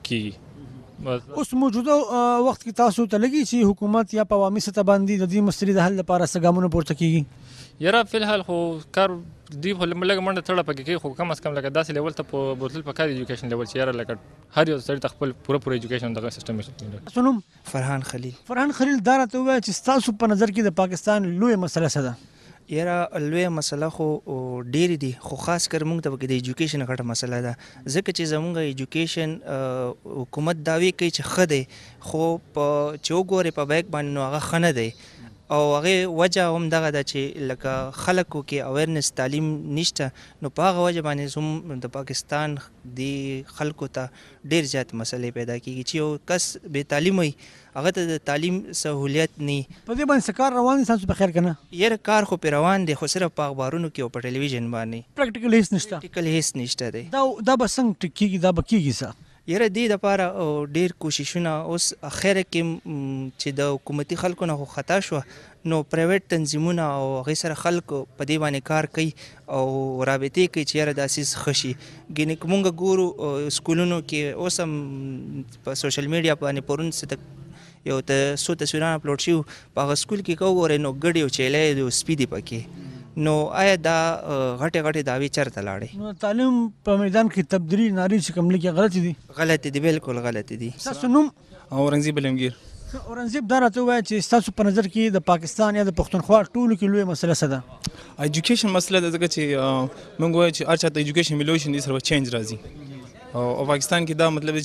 کېږي اوس موجوده وخت کې تاسو ته لګي چې حکومت یا په عوامي سطح باندې د دې مسلې د حل لپاره څه ګامونه پورته کېږي یاره فلحال خو کار دوی خو لږه منډه تړه پکې کوي خو کم از کم لکه داسې لیول ته په بوتل پکار ایجوکیشن لیول چې یاره لکه هر یو سړي ته خپل پوره ایجوکیشن دغه سیستم تاسو نوم فرحان خلیل دا راته ووایه چې ستاسو په نظر کې د پاکستان لویه مسله څه ده یاره لویه مسله خو ډېرې دي خو خاص کر موږ ته پکې د ایجوکیشن غټه مسله ده ځکه چې زموږ ایجوکیشن حکومت دعوی کوي چې ښه دی خو چې وګورې په بیک باندې نو هغه ښه نه دی او هغې وجه هم دغه ده چې لکه خلکو کې اویرنس تعلیم نشته نو په هغه وجه باندې هم د پاکستان د خلکو ته ډېر زیات مسلې پیدا کېږي چې یو کس بې تعلیم وي هغه ته د تعلیم سهولیت نه په دې باندې څه کار روان دي تاسو په خیر که نه یاره کار خو پرې روان دی خو صرف په اخبارونو کې او په ټلویزیون باندې پریکټیکل هیڅ نشته پریکټیکل هیڅ نشته دی دا به څنګه ټیک کېږي دا به کېږي څه یاره دې دپاره ډېر کوششونه اوس اخره کې چې د حکومتي خلکو نه خو خطا شوه نو پرایویټ تنظیمونه او هغې سره خلکو په دې باندې کار کوي او رابطې کوي چې یاره دا څیز ښه شي ګینې که مونږ ګورو سکولونو کې اوس هم په سوشل میډیا باندې پرون څه یو څو تصویران اپلوډ شوي په هغه سکول کې که وګورئ نو ګډې او چیلی د سپي دي پکې نو آیا دا غټې دعوې چېرته لاړې نو تعلیم په میدان کې تبدیلي نارې چې کوم لیکي غلطې دي غلطې دي بالکل غلطې دي ستاسو نوم اورنګزیب علمگیر اورنګزیب دا راته ووایه چې ستاسو په نظر کې د پاکستان یا د پښتونخوا ټولو کې لویه مسله څه ده ایجوکیشن مسله ده ځکه چې موږ وایو چې هر چا ته ایجوکیشن میلوي شي دې سره به چینج راځي او پاکستان کې دا مطلب دی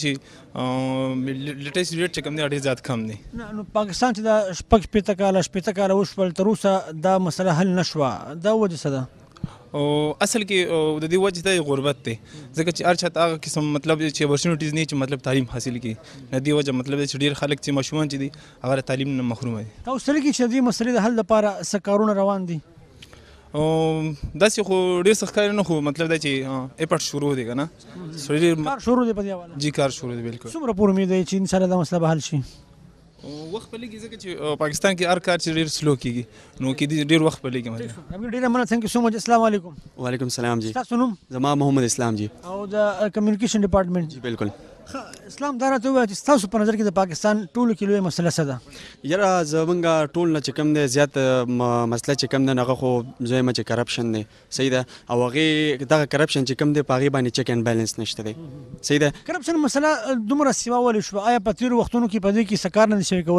چې لیټیسټ ریټ چې کوم دی ډېر زیات کم دی نو پاکستان چې دا شپېته کاله وشول تر اوسه دا مسله حل نه شوه دا وجه څه ده او اصل کې د دې وجه دا غربت دی ځکه چې هر چا ته هغه قسم مطلب چې اپورچونیټیز نه چې مطلب تعلیم حاصل کړي د دې وجه مطلب چې ډېر خلک چې ماشومان چې دي هغه تعلیم نه محروم دي تاسو سره کې چې دې مسلې د حل لپاره څه کارونه روان دي او داسې خو ډېر سخت کار نه خو مطلب دا چې اپورټ شروع دی که نه کار شروع دی په دې حواله جی کار شروع دی بالکل څومره پورې امید دی چې انشاءالله دا مسله به حل شي وخت په لګي ځکه چې پاکستان کې هر کار چې ډېر سلو کېږي نو کې ډېر وخت په لګي ډېره مننه ثانک یو سو مچ السلام علیکم وعلیکم السلام جی تاسو نوم زما محمد اسلام جی او د کمیونیکیشن ډپارټمنټ جی بالکل اسلام دا راته ووایه چې ستاسو په نظر کې د پاکستان ټولو کې لویه مسله څه ده یاره زمونږ ټول نه چې کوم دی زیات مسله چې کوم دی هغه خو زویمه چې کرپشن دی صحیح ده او هغې دغه کرپشن چې کوم دی په هغې باندې چک اینډ بیلنس نشته دی صحیح ده کرپشن مسله دومره سیوا ولې شوه آیا په تېرو وختونو کې په دې کې څه کار نه دی شوی کولی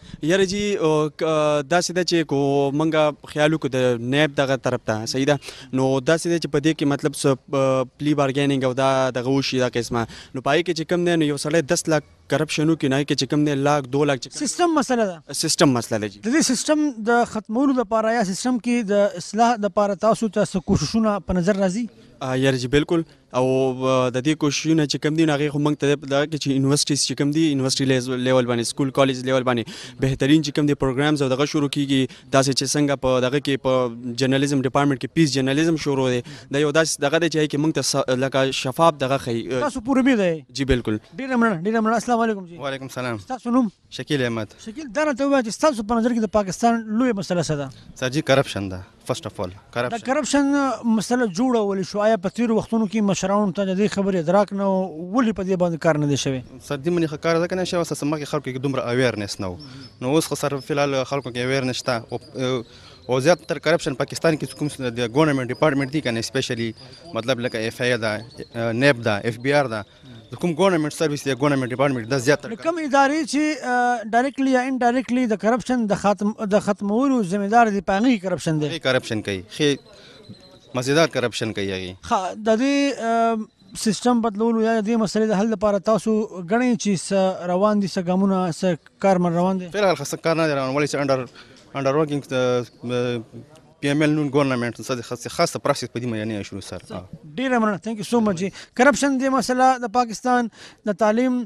یاره جی داسې ده چې کو منګه خیال وکړو د نیب دغه طرف ته صحیح ده نو داسې ده چې په دې کې مطلب پلی بارګیننګ او دا دغه وشي دا قسمه نو پای کې چې کوم دی نو یو سړی 10 لک کرپشن وکړي نه کې چې کوم دی لاک 2 لک سیستم مسله ده سیستم مسله ده د دې سیستم د ختمولو لپاره یا سیستم کې د اصلاح لپاره تاسو ته کوششونه په نظر راځي یاره جی بالکل او د دې کوششونه چې کوم دي هغه خو موږ ته دا چې یونیورسيټیز چې کوم دي یونیورسيټي لیول باندې سکول کالج لیول باندې بهترین چې کوم دي پروګرامز او دغه شروع کیږي داسې چې څنګه په دغه کې په جرنالیزم ډپارټمنټ کې پیس جرنالیزم شروع دی دا یو داسې دغه دی چې موږ ته لکه شفاف دغه خي تاسو پوره امید دی جی بالکل ډیر مننه السلام علیکم جی وعلیکم السلام تاسو نوم شکیل احمد شکیل دا راته وایي چې تاسو په نظر کې د پاکستان لوی مسله څه ده سر جی کرپشن ده فرست اف اول کرپشن مسله جوړول شو آیا په تیر وختونو کې مشرانو ته د دې خبرې ادراک نه ولې په دې باندې کار نه دی شوی سر دې منې کار ده کنه شوی سم کې خلکو کې دومره اویرنس نو اوس خو سر فلحال خلکو کې اویرنس شته او زیات تر کرپشن پاکستان کې کوم د ګورنمنت ډپارټمنټ دی کنه سپیشلی مطلب لکه اف آی ده نیب ده اف بی آر ده کوم ګورنمنت سرویس دی ګورنمنت ډپارټمنټ د زیات کوم ادارې چې ډایرکټلی یا انډایرکټلی د کرپشن د ختمولو ذمہ دار دي پاغي کرپشن دی کرپشن کوي خې مزیدار کرپشن کوي هغه د دې سیستم بدلولو یا د دې مسلې د حل لپاره تاسو غنئ چې روان دي ګامونه کار روان دي فلحال خاص کار نه روان ولې چې انډر ورکینګ پی ایم ایل نون ګورنمنت څه خاصه پروسس په دې معنی شروع سر ډیر مننه ثانک یو سو مچ کرپشن د مسله د پاکستان د تعلیم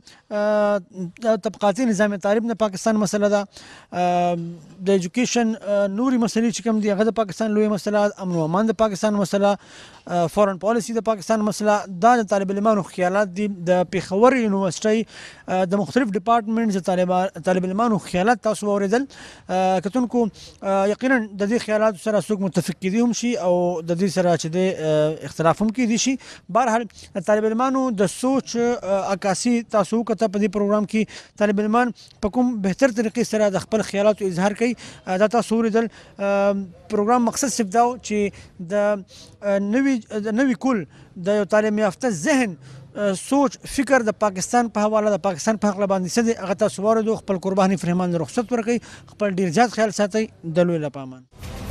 د طبقاتي نظام تعلیم د پاکستان مسله ده د ایجوکیشن نوري مسلې چې کوم دي هغه د پاکستان لوی مسله امن او امان د پاکستان مسله فورن پالیسی د پاکستان مسله دا د طالب علمانو خیالات دي د پیښور یونیورسيټي د مختلف ډپارټمنټس طالب علمانو خیالات تاسو اوریدل کتونکو یقینا د دې خیالات سره څوک متفق کیدی هم شي او د دې سره چې د اختلاف هم کیدی شي بهرحال طالب علمانو د سوچ عکاسي تاسو کته په دې پروګرام کې طالب علمان په کوم بهتر طریقې سره د خپل خیالاتو اظهار کوي دا تاسو اوریدل پروګرام مقصد صرف دا چې د نوی کول د یو تعلیم یافته ذهن سوچ فکر د پاکستان په حواله د پاکستان په حق باندې څه دي هغه تاسو ورته خپل قرباني فرهمان رخصت ورکړي خپل ډیر زیات خیال ساتي د لوی لپاره